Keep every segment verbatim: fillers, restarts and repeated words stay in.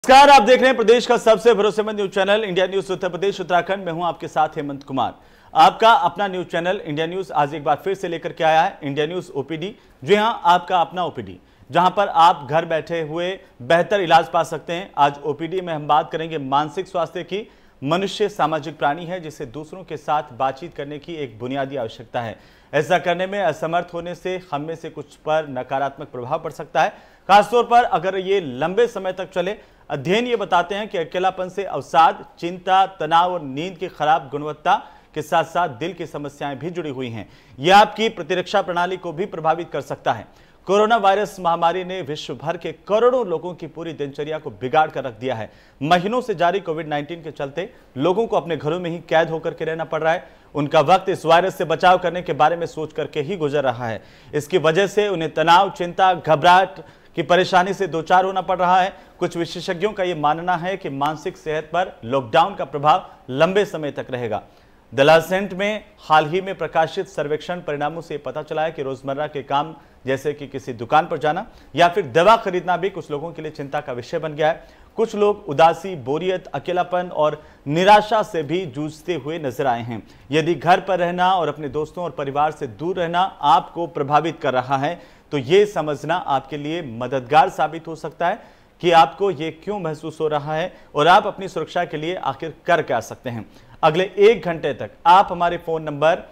नमस्कार, आप देख रहे हैं प्रदेश का सबसे भरोसेमंद news channel India news Uttar Pradesh Uttarakhand में हूं आपके साथ हेमंत कुमार। आपका अपना न्यूज चैनल इंडिया न्यूज आज एक बार फिर से लेकर के आया है इंडिया न्यूज ओपीडी। जी हां, आपका अपना ओपीडी, जहां पर आप घर बैठे हुए बेहतर इलाज पा सकते हैं। आज ओपीडी में हम बात करेंगे मानसिक स्वास्थ्य की। मनुष्य सामाजिक प्राणी है जिसे दूसरों के साथ बातचीत करने की एक बुनियादी आवश्यकता है। ऐसा करने में असमर्थ होने से हम में से कुछ पर नकारात्मक प्रभाव पड़ सकता है, खासतौर पर अगर ये लंबे समय तक चले। अध्ययन ये बताते हैं कि अकेलापन से अवसाद, चिंता, तनाव और नींद की खराब गुणवत्ता के साथ साथ दिल की समस्याएं भी जुड़ी हुई हैं। यह आपकी प्रतिरक्षा प्रणाली को भी प्रभावित कर सकता है। कोरोना वायरस महामारी ने विश्व भर के करोड़ों लोगों की पूरी दिनचर्या को बिगाड़ कर रख दिया है। महीनों से जारी कोविड नाइन्टीन के चलते लोगों को अपने घरों में ही कैद होकर के रहना पड़ रहा है। उनका वक्त इस वायरस से बचाव करने के बारे में सोच करके ही गुजर रहा है। इसकी वजह से उन्हें तनाव, चिंता, घबराहट की परेशानी से दो चार होना पड़ रहा है। कुछ विशेषज्ञों का यह मानना है कि मानसिक सेहत पर लॉकडाउन का प्रभाव लंबे समय तक रहेगा। द लांसेट में हाल ही में प्रकाशित सर्वेक्षण परिणामों से पता चला है कि रोजमर्रा के काम जैसे कि किसी दुकान पर जाना या फिर दवा खरीदना भी कुछ लोगों के लिए चिंता का विषय बन गया है। कुछ लोग उदासी, बोरियत, अकेलापन और निराशा से भी जूझते हुए नजर आए हैं। यदि घर पर रहना और अपने दोस्तों और परिवार से दूर रहना आपको प्रभावित कर रहा है तो ये समझना आपके लिए मददगार साबित हो सकता है कि आपको ये क्यों महसूस हो रहा है और आप अपनी सुरक्षा के लिए आखिर कर क्या सकते हैं। अगले एक घंटे तक आप हमारे फोन नंबर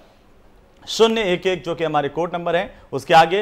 शून्य एक एक जो कि हमारे कोड नंबर है उसके आगे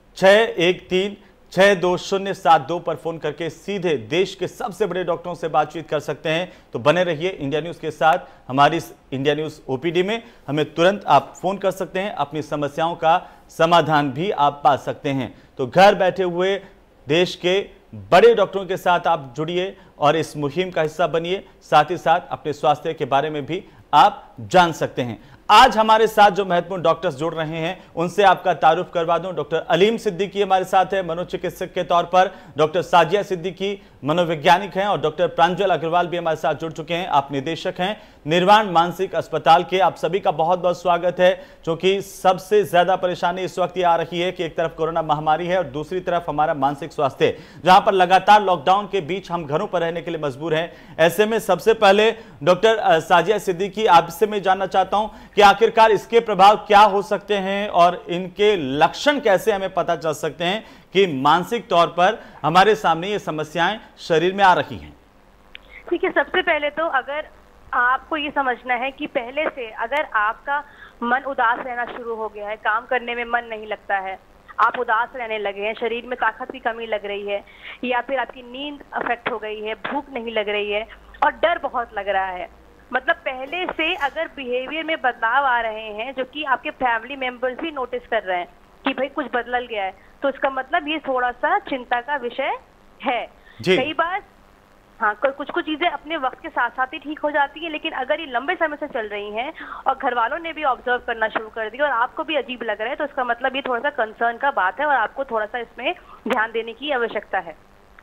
छह एक तीन छह दो शून्य सात दो पर फोन करके सीधे देश के सबसे बड़े डॉक्टरों से बातचीत कर सकते हैं। तो बने रहिए इंडिया न्यूज के साथ। हमारी इस इंडिया न्यूज ओपीडी में हमें तुरंत आप फोन कर सकते हैं, अपनी समस्याओं का समाधान भी आप पा सकते हैं। तो घर बैठे हुए देश के बड़े डॉक्टरों के साथ आप जुड़िए और इस मुहिम का हिस्सा बनिए। साथ ही साथ अपने स्वास्थ्य के बारे में भी आप जान सकते हैं। आज हमारे साथ जो महत्वपूर्ण डॉक्टर्स जुड़ रहे हैं उनसे आपका तारुफ करवा दूं। डॉक्टर अलीम सिद्दीकी हमारे साथ है, मनोचिकित्सक के तौर पर। डॉक्टर साजिया सिद्दीकी मनोवैज्ञानिक हैं और डॉक्टर प्रांजल अग्रवाल भी हमारे साथ जुड़ चुके हैं। आप निदेशक हैं निर्वाण मानसिक अस्पताल के। आप सभी का बहुत बहुत स्वागत है। क्योंकि सबसे ज्यादा परेशानी इस वक्त ये आ रही है कि एक तरफ कोरोना महामारी है और दूसरी तरफ हमारा मानसिक स्वास्थ्य, जहां पर लगातार लॉकडाउन के बीच हम घरों पर रहने के लिए मजबूर हैं। ऐसे में सबसे पहले डॉक्टर साजिया सिद्दीकी, आपसे मैं जानना चाहता हूं कि आखिरकार इसके प्रभाव क्या हो सकते हैं और इनके लक्षण कैसे हमें पता चल सकते हैं कि मानसिक तौर पर हमारे सामने ये समस्याएं शरीर में आ रही हैं। ठीक है, सबसे पहले तो अगर आपको ये समझना है कि पहले से अगर आपका मन उदास रहना शुरू हो गया है, काम करने में मन नहीं लगता है, आप उदास रहने लगे हैं, शरीर में ताकत की कमी लग रही है, या फिर आपकी नींद अफेक्ट हो गई है, भूख नहीं लग रही है और डर बहुत लग रहा है, मतलब पहले से अगर बिहेवियर में बदलाव आ रहे हैं जो कि आपके फैमिली मेंबर्स भी नोटिस कर रहे हैं कि भाई कुछ बदल गया है, तो इसका मतलब ये थोड़ा सा चिंता का विषय है। कई बार हाँ, कुछ कुछ चीजें अपने वक्त के साथ साथ ही ठीक हो जाती है, लेकिन अगर ये लंबे समय से चल रही हैं और घर वालों ने भी ऑब्जर्व करना शुरू कर दिया और आपको भी अजीब लग रहा है, तो इसका मतलब ये थोड़ा सा कंसर्न का बात है और आपको थोड़ा सा इसमें ध्यान देने की आवश्यकता है।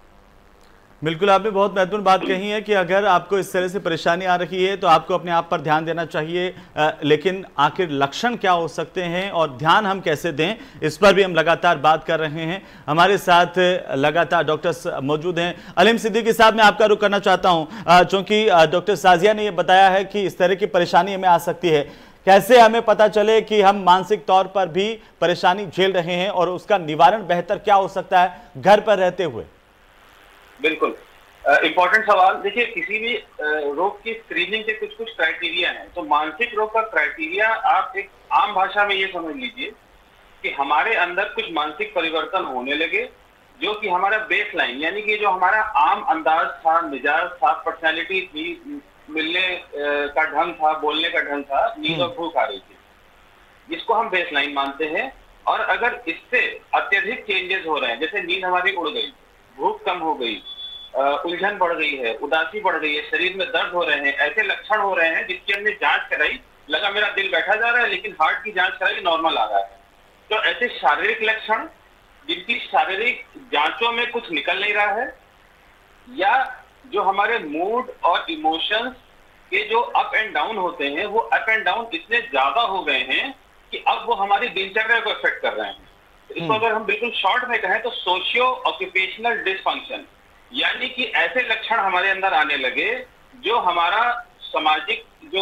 बिल्कुल, आपने बहुत महत्वपूर्ण बात कही है कि अगर आपको इस तरह से परेशानी आ रही है तो आपको अपने आप पर ध्यान देना चाहिए। आ, लेकिन आखिर लक्षण क्या हो सकते हैं और ध्यान हम कैसे दें, इस पर भी हम लगातार बात कर रहे हैं। हमारे साथ लगातार डॉक्टर्स मौजूद हैं। अलीम सिद्दीकी साहब, मैं आपका रुख करना चाहता हूँ क्योंकि डॉक्टर साजिया ने यह बताया है कि इस तरह की परेशानी हमें आ सकती है। कैसे हमें पता चले कि हम मानसिक तौर पर भी परेशानी झेल रहे हैं और उसका निवारण बेहतर क्या हो सकता है घर पर रहते हुए? बिल्कुल इम्पोर्टेंट uh, सवाल। देखिए, किसी भी uh, रोग की स्क्रीनिंग के कुछ कुछ क्राइटेरिया हैं। तो मानसिक रोग का क्राइटेरिया आप एक आम भाषा में ये समझ लीजिए कि हमारे अंदर कुछ मानसिक परिवर्तन होने लगे जो कि हमारा बेस लाइन, यानी कि जो हमारा आम अंदाज था, मिजाज था, पर्सनैलिटी थी, मिलने uh, का ढंग था, बोलने का ढंग था, नींद और भूख आ रही थी, जिसको हम बेस लाइन मानते हैं। और अगर इससे अत्यधिक चेंजेस हो रहे हैं, जैसे नींद हमारी उड़ गई, भूख कम हो गई, उलझन बढ़ गई है, उदासी बढ़ गई है, शरीर में दर्द हो रहे हैं, ऐसे लक्षण हो रहे हैं जिसकी हमने जांच कराई, लगा मेरा दिल बैठा जा रहा है, लेकिन हार्ट की जांच कराई नॉर्मल आ रहा है। तो ऐसे शारीरिक लक्षण जिनकी शारीरिक जांचों में कुछ निकल नहीं रहा है, या जो हमारे मूड और इमोशंस के जो अप एंड डाउन होते हैं, वो अप एंड डाउन इतने ज्यादा हो गए हैं कि अब वो हमारी दिनचर्या को इफेक्ट कर रहे हैं। इसको अगर हम बिल्कुल शॉर्ट में कहें तो सोशियो ऑक्यूपेशनल डिसफंक्शन, यानी कि ऐसे लक्षण हमारे अंदर आने लगे जो हमारा सामाजिक जो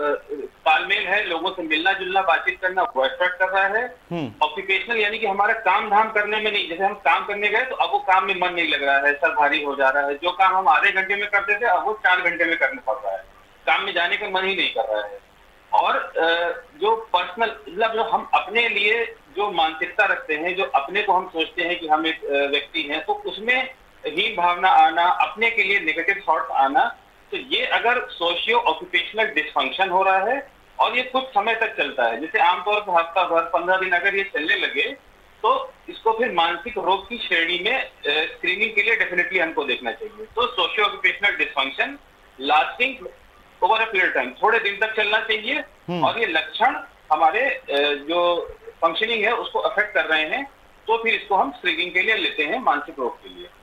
तालमेल है, लोगों से मिलना जुलना बातचीत करना, वो अफेक्ट कर रहा है। ऑक्यूपेशनल यानी कि हमारा काम धाम करने में नहीं, जैसे हम काम करने गए तो अब वो काम में मन नहीं लग रहा है, सर भारी हो जा रहा है। जो काम हम आधे घंटे में करते थे अब वो चार घंटे में करना पड़ रहा है, काम में जाने का मन ही नहीं कर रहा है। और जो पर्सनल मतलब जो हम अपने लिए जो मानसिकता रखते हैं, जो अपने को हम सोचते हैं कि हम एक व्यक्ति हैं, तो उसमें हीन भावना आना, अपने के लिए नेगेटिव थॉट्स आना, तो ये अगर सोशियो ऑक्यूपेशनल डिसफंक्शन हो रहा है और ये कुछ समय तक चलता है, जैसे आमतौर पर हफ्ता भर पंद्रह दिन अगर ये चलने लगे तो इसको फिर मानसिक रोग की श्रेणी में स्क्रीनिंग के लिए डेफिनेटली हमको देखना चाहिए। तो socio occupational dysfunction lasting over a period time, थोड़े दिन तक चलना चाहिए और ये लक्षण हमारे जो फंक्शनिंग है उसको अफेक्ट कर रहे हैं, तो फिर इसको हम स्क्रीनिंग के लिए लेते हैं मानसिक रोग के लिए।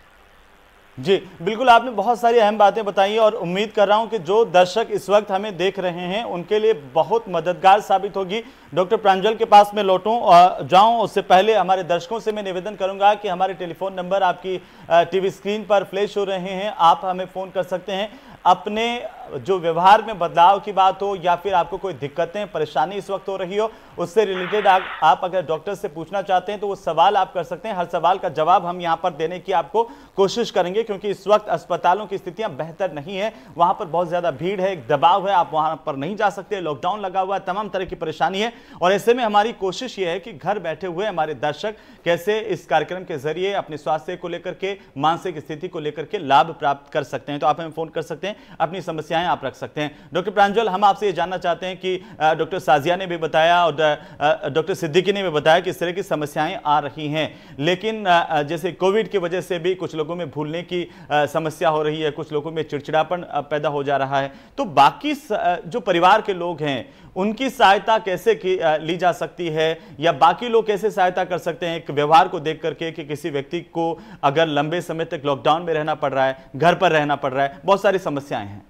जी बिल्कुल, आपने बहुत सारी अहम बातें बताई और उम्मीद कर रहा हूं कि जो दर्शक इस वक्त हमें देख रहे हैं उनके लिए बहुत मददगार साबित होगी। डॉक्टर प्रांजल के पास मैं लौटूं जाऊं उससे पहले हमारे दर्शकों से मैं निवेदन करूंगा कि हमारे टेलीफोन नंबर आपकी टीवी स्क्रीन पर फ्लैश हो रहे हैं, आप हमें फ़ोन कर सकते हैं। अपने जो व्यवहार में बदलाव की बात हो या फिर आपको कोई दिक्कतें परेशानी इस वक्त हो रही हो, उससे रिलेटेड आप, आप अगर डॉक्टर से पूछना चाहते हैं तो वो सवाल आप कर सकते हैं। हर सवाल का जवाब हम यहाँ पर देने की आपको कोशिश करेंगे, क्योंकि इस वक्त अस्पतालों की स्थितियां बेहतर नहीं है, वहां पर बहुत ज्यादा भीड़ है, एक दबाव है, आप वहां पर नहीं जा सकते, लॉकडाउन लगा हुआ है, तमाम तरह की परेशानी है। और ऐसे में हमारी कोशिश ये है कि घर बैठे हुए हमारे दर्शक कैसे इस कार्यक्रम के जरिए अपने स्वास्थ्य को लेकर के, मानसिक स्थिति को लेकर के लाभ प्राप्त कर सकते हैं। तो आप हमें फोन कर सकते हैं, अपनी समस्याएं आप रख सकते हैं। डॉक्टर प्रांजल, हम आपसे ये जानना चाहते हैं कि डॉक्टर साजिया ने भी बताया और डॉक्टर सिद्दीकी ने भी बताया कि इस तरह की समस्याएं आ रही हैं, लेकिन जैसे कोविड की वजह से भी कुछ लोगों में भूलने की समस्या हो रही है, कुछ लोगों में चिड़चिड़ापन पैदा हो जा रहा है, तो बाकी जो परिवार के लोग हैं उनकी सहायता कैसे की ली जा सकती है, या बाकी लोग कैसे सहायता कर सकते हैं एक व्यवहार को देख करके कि किसी व्यक्ति को अगर लंबे समय तक लॉकडाउन में रहना पड़ रहा है, घर पर रहना पड़ रहा है, बहुत सारी समस्याएं हैं।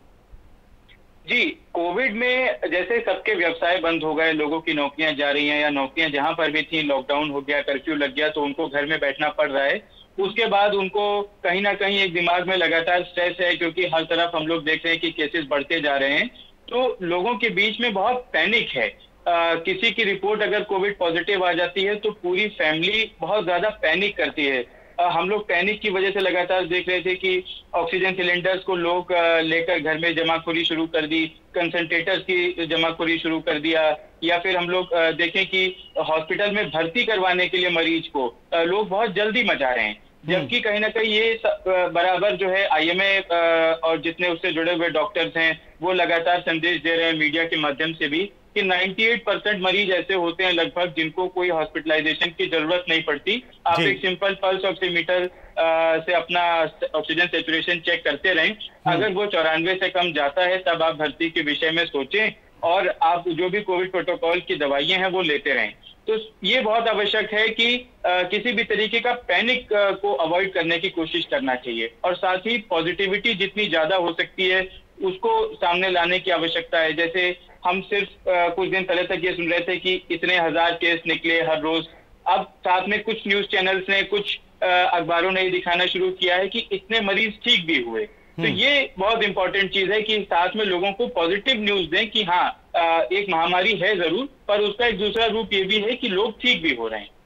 जी, कोविड में जैसे सबके व्यवसाय बंद हो गए, लोगों की नौकरियां जा रही हैं, या नौकरियां जहां पर भी थी लॉकडाउन हो गया, कर्फ्यू लग गया, तो उनको घर में बैठना पड़ रहा है। उसके बाद उनको कहीं ना कहीं एक दिमाग में लगातार स्ट्रेस है, क्योंकि हर तरफ हम लोग देख रहे हैं कि केसेस बढ़ते जा रहे हैं, तो लोगों के बीच में बहुत पैनिक है। आ, किसी की रिपोर्ट अगर कोविड पॉजिटिव आ जाती है तो पूरी फैमिली बहुत ज्यादा पैनिक करती है। आ, हम लोग पैनिक की वजह से लगातार देख रहे थे कि ऑक्सीजन सिलेंडर्स को लोग लेकर घर में जमाखोरी शुरू कर दी, कंसंट्रेटर्स की जमाखोरी शुरू कर दिया, या फिर हम लोग देखें कि हॉस्पिटल में भर्ती करवाने के लिए मरीज को लोग बहुत जल्दी मचा रहे हैं, जबकि कहीं ना कहीं ये बराबर जो है आईएमए और जितने उससे जुड़े हुए डॉक्टर्स हैं वो लगातार संदेश दे रहे हैं मीडिया के माध्यम से भी कि अट्ठानवे परसेंट मरीज ऐसे होते हैं लगभग जिनको कोई हॉस्पिटलाइजेशन की जरूरत नहीं पड़ती। आप एक सिंपल पल्स ऑक्सीमीटर से अपना ऑक्सीजन सैचुरेशन चेक करते रहें, अगर वो चौरानवे से कम जाता है तब आप भर्ती के विषय में सोचें और आप जो भी कोविड प्रोटोकॉल की दवाइयां हैं वो लेते रहें। तो ये बहुत आवश्यक है कि आ, किसी भी तरीके का पैनिक आ, को अवॉइड करने की कोशिश करना चाहिए, और साथ ही पॉजिटिविटी जितनी ज्यादा हो सकती है उसको सामने लाने की आवश्यकता है। जैसे हम सिर्फ आ, कुछ दिन पहले तक ये सुन रहे थे कि इतने हजार केस निकले हर रोज, अब साथ में कुछ न्यूज चैनल्स ने, कुछ अखबारों ने दिखाना शुरू किया है कि इतने मरीज ठीक भी हुए। तो ये बहुत इंपॉर्टेंट चीज है कि साथ में लोगों को पॉजिटिव न्यूज दें कि हाँ एक महामारी है जरूर, पर उसका एक दूसरा रूप ये भी है कि लोग ठीक भी हो रहे हैं।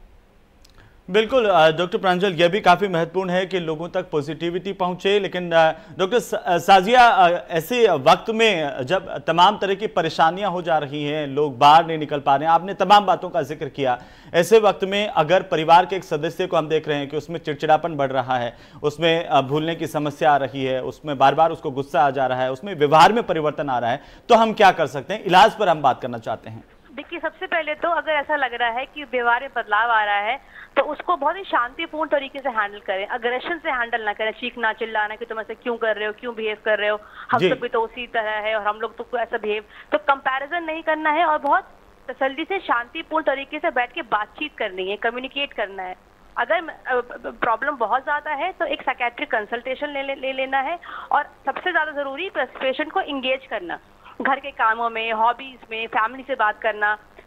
बिल्कुल डॉक्टर प्रांजल, यह भी काफ़ी महत्वपूर्ण है कि लोगों तक पॉजिटिविटी पहुंचे, लेकिन डॉक्टर साजिया, ऐसे वक्त में जब तमाम तरह की परेशानियां हो जा रही हैं, लोग बाहर नहीं निकल पा रहे हैं, आपने तमाम बातों का जिक्र किया, ऐसे वक्त में अगर परिवार के एक सदस्य को हम देख रहे हैं कि उसमें चिड़चिड़ापन बढ़ रहा है, उसमें भूलने की समस्या आ रही है, उसमें बार बार उसको गुस्सा आ जा रहा है, उसमें व्यवहार में परिवर्तन आ रहा है, तो हम क्या कर सकते हैं? इलाज पर हम बात करना चाहते हैं। देखिए, सबसे पहले तो अगर ऐसा लग रहा है कि व्यवहार में बदलाव आ रहा है तो उसको बहुत ही शांतिपूर्ण तरीके से हैंडल करें, अग्रेशन से हैंडल ना करें, चीखना चिल्लाना कि तुम ऐसे क्यों कर रहे हो, क्यों बिहेव कर रहे हो, हम सब भी तो उसी तरह है और हम लोग तो ऐसा बिहेव, तो कंपैरिजन नहीं करना है और बहुत तसल्ली से शांतिपूर्ण तरीके से बैठ के बातचीत करनी है, कम्युनिकेट करना है। अगर प्रॉब्लम बहुत ज्यादा है तो एक साइकियाट्रिक कंसल्टेशन ले, ले, ले लेना है, और सबसे ज्यादा जरूरी पेशेंट को इंगेज करना, घर के कामों में, हॉबीज में, फैमिली से बात करना,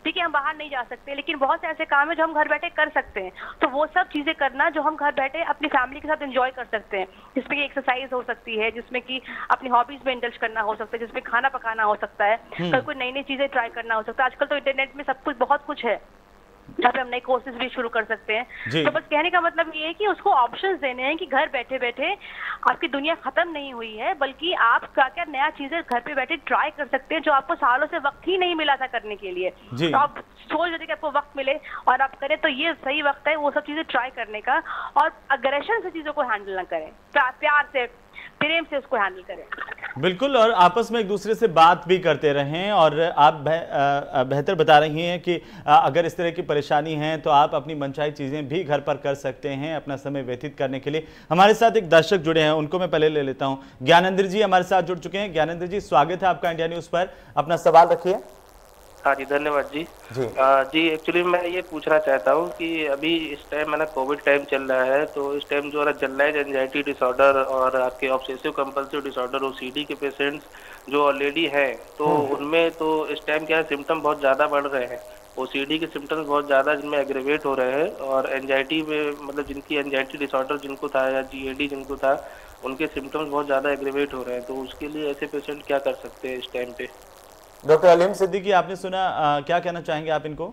ठीक है हम बाहर नहीं जा सकते, लेकिन बहुत से ऐसे काम है जो हम घर बैठे कर सकते हैं। तो वो सब चीजें करना जो हम घर बैठे अपनी फैमिली के साथ एंजॉय कर सकते हैं, जिसमें कि एक्सरसाइज हो सकती है, जिसमें कि अपनी हॉबीज में इंडल्ज करना हो सकता है, जिसमें खाना पकाना हो सकता है, कल कोई नई नई चीजें ट्राई करना हो सकता है। आजकल तो इंटरनेट में सब कुछ बहुत कुछ है जहाँ पे हम नए कोर्सेज भी शुरू कर सकते हैं। तो बस कहने का मतलब ये है कि उसको ऑप्शंस देने हैं कि घर बैठे बैठे आपकी दुनिया खत्म नहीं हुई है, बल्कि आप क्या क्या नया चीजें घर पे बैठे ट्राई कर सकते हैं जो आपको सालों से वक्त ही नहीं मिला था करने के लिए। तो आप सोच रहे थे कि आपको वक्त मिले और आप करें, तो ये सही वक्त है वो सब चीजें ट्राई करने का, और अग्रेशन से चीजों को हैंडल ना करें, प्यार से प्रेम से उसको हैंडल करें। बिल्कुल, और आपस में एक दूसरे से बात भी करते रहें। और आप बेहतर बता रही हैं कि अगर इस तरह की परेशानी है तो आप अपनी मनचाही चीज़ें भी घर पर कर सकते हैं अपना समय व्यतीत करने के लिए। हमारे साथ एक दर्शक जुड़े हैं, उनको मैं पहले ले लेता हूं। ज्ञानेंद्र जी हमारे साथ जुड़ चुके हैं। ज्ञानेंद्र जी, स्वागत है आपका इंडिया न्यूज़ पर, अपना सवाल रखिए। हाँ जी, धन्यवाद जी। जी आ, जी एक्चुअली मैं ये पूछना चाहता हूँ कि अभी इस टाइम मैंने कोविड टाइम चल रहा है, तो इस टाइम जो चल रहा है एंजाइटी डिसऑर्डर और आपके ऑब्सेसिव कंपल्सिव डिसऑर्डर ओसीडी के पेशेंट्स जो ऑलरेडी हैं, तो उनमें तो इस टाइम क्या है सिम्टम बहुत ज़्यादा बढ़ रहे हैं। ओसीडी के सिम्टम्स बहुत ज़्यादा जिनमें एग्रेवेट हो रहे हैं, और एंजाइटी में मतलब जिनकी एंजाइटी डिसऑर्डर जिनको था या जीएडी जिनको था, उनके सिम्टम्स बहुत ज़्यादा एग्रेवेट हो रहे हैं। तो उसके लिए ऐसे पेशेंट क्या कर सकते हैं इस टाइम पे? डॉक्टर अलीम सिद्दीकी, आपने सुना, आ, क्या कहना चाहेंगे आप इनको?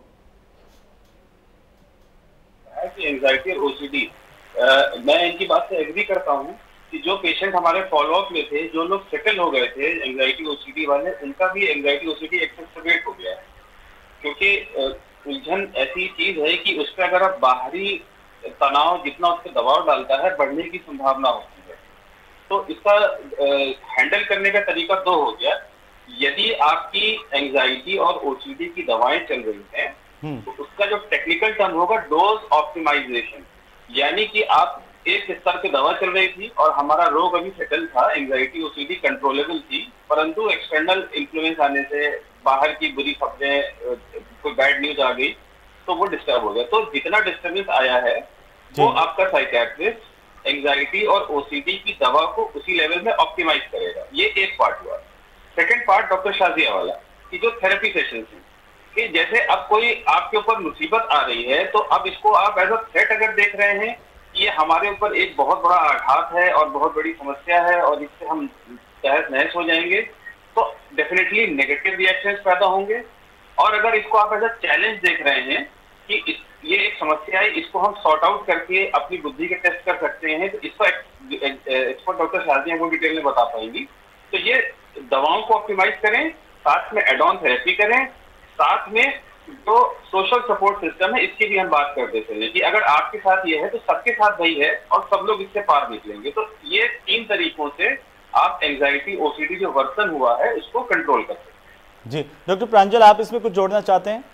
एंजाइटी और ओसीडी, मैं इनकी बात से एग्री करता हूँ कि जो पेशेंट हमारे फॉलोअप में थे, जो लोग सेटल हो गए थे एंजाइटी ओसीडी वाले, उनका भी एंजाइटी ओसीडी एक्सेसरेट हो गया है। क्योंकि उलझन ऐसी चीज है कि उस पर अगर आप बाहरी तनाव जितना उस पर दबाव डालता है, बढ़ने की संभावना होती है। तो इसका हैंडल करने का तरीका दो हो गया। यदि आपकी एंजाइटी और ओसीडी की दवाएं चल रही हैं, तो उसका जो टेक्निकल टर्म होगा डोज ऑप्टिमाइजेशन, यानी कि आप एक स्तर पे दवा चल रही थी और हमारा रोग अभी सेटल था, एंजाइटी ओसीडी कंट्रोलेबल थी, परंतु एक्सटर्नल इन्फ्लुएंस आने से, बाहर की बुरी खबरें, कोई बैड न्यूज आ गई तो वो डिस्टर्ब हो गया। तो जितना डिस्टर्बेंस आया है वो आपका साइकियाट्रिस्ट एंजाइटी और ओसीडी की दवा को उसी लेवल में ऑप्टिमाइज करेगा। ये एक पार्ट हुआ। सेकेंड पार्ट डॉक्टर शाजिया वाला कि जो थेरेपी सेशन है, कि जैसे अब कोई आपके ऊपर मुसीबत आ रही है, तो अब इसको आप एज अ थ्रेट अगर देख रहे हैं, ये हमारे ऊपर एक बहुत बड़ा आघात है और बहुत बड़ी समस्या है और इससे हम तहस नहस हो जाएंगे, तो डेफिनेटली नेगेटिव रिएक्शंस पैदा होंगे। और अगर इसको आप एज अ चैलेंज देख रहे हैं कि इस, ये एक समस्या है, इसको हम सॉर्ट आउट करके अपनी बुद्धि के टेस्ट कर सकते हैं, तो इसको एक्सपर्ट डॉक्टर शाजिया को डिटेल में बता पाएंगी। तो ये दवाओं को ऑप्टिमाइज करें, साथ में एड ऑन थेरेपी करें, साथ में जो सोशल सपोर्ट सिस्टम है इसकी भी हम बात करते चले कि अगर आपके साथ ये है तो सबके साथ वही है और सब लोग इससे पार निकलेंगे। तो ये तीन तरीकों से आप एंजाइटी ओसीडी जो वर्सन हुआ है उसको कंट्रोल कर सकते हैं। जी डॉक्टर प्रांजल, आप इसमें कुछ जोड़ना चाहते हैं?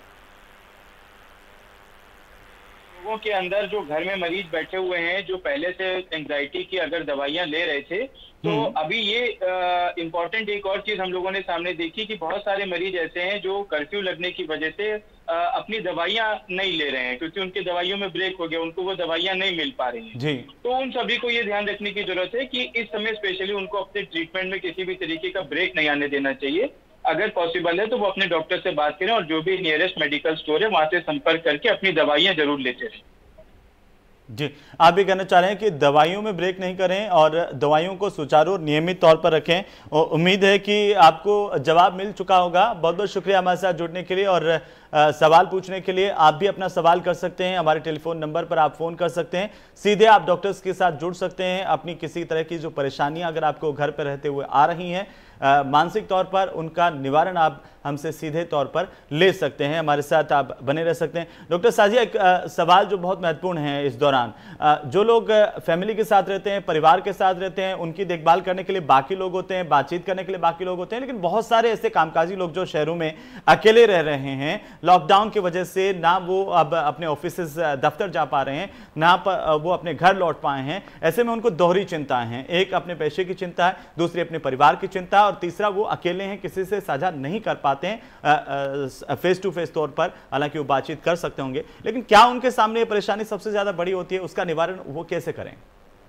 लोगों के अंदर जो घर में मरीज बैठे हुए हैं जो पहले से एंजाइटी की अगर दवाइयां ले रहे थे, तो अभी ये इम्पोर्टेंट एक और चीज हम लोगों ने सामने देखी कि बहुत सारे मरीज ऐसे हैं जो कर्फ्यू लगने की वजह से आ, अपनी दवाइयां नहीं ले रहे हैं, क्योंकि उनकी दवाइयों में ब्रेक हो गया, उनको वो दवाइयां नहीं मिल पा रही हैं। जी। तो उन सभी को ये ध्यान रखने की जरूरत है कि इस समय स्पेशली उनको अपने ट्रीटमेंट में किसी भी तरीके का ब्रेक नहीं आने देना चाहिए। अगर पॉसिबल है तो वो अपने डॉक्टर से बात करें और जो भी नियरेस्ट मेडिकल स्टोर है वहां से संपर्क करके अपनी दवाइयां जरूर लेते रहें। जी, आप भी कहना चाह रहे हैं कि दवाइयों में ब्रेक नहीं करें और दवाइयों को सुचारू और नियमित तौर पर रखें। और उम्मीद है कि आपको जवाब मिल चुका होगा। बहुत बहुत शुक्रिया हमारे साथ जुड़ने के लिए और आ, सवाल पूछने के लिए। आप भी अपना सवाल कर सकते हैं, हमारे टेलीफोन नंबर पर आप फ़ोन कर सकते हैं, सीधे आप डॉक्टर्स के साथ जुड़ सकते हैं। अपनी किसी तरह की जो परेशानियां अगर आपको घर पर रहते हुए आ रही हैं, आ, मानसिक तौर पर उनका निवारण आप हमसे सीधे तौर पर ले सकते हैं। हमारे साथ आप बने रह सकते हैं। डॉक्टर शाजिया, एक आ, सवाल जो बहुत महत्वपूर्ण है इस दौरान, आ, जो लोग फैमिली के साथ रहते हैं, परिवार के साथ रहते हैं, उनकी देखभाल करने के लिए बाकी लोग होते हैं, बातचीत करने के लिए बाकी लोग होते हैं, लेकिन बहुत सारे ऐसे कामकाजी लोग जो शहरों में अकेले रह रहे हैं, लॉकडाउन की वजह से ना वो अब अपने ऑफिस दफ्तर जा पा रहे हैं, ना वो अपने घर लौट पाए हैं। ऐसे में उनको दोहरी चिंताएं हैं, एक अपने पैसे की चिंता है, दूसरी अपने परिवार की चिंता, और तीसरा वो अकेले हैं, किसी से साझा नहीं कर पाते हैं फेस टू फेस तौर पर। हालांकि वो बातचीत कर सकते होंगे, लेकिन क्या उनके सामने ये परेशानी सबसे ज्यादा बड़ी होती है, उसका निवारण वो कैसे करें?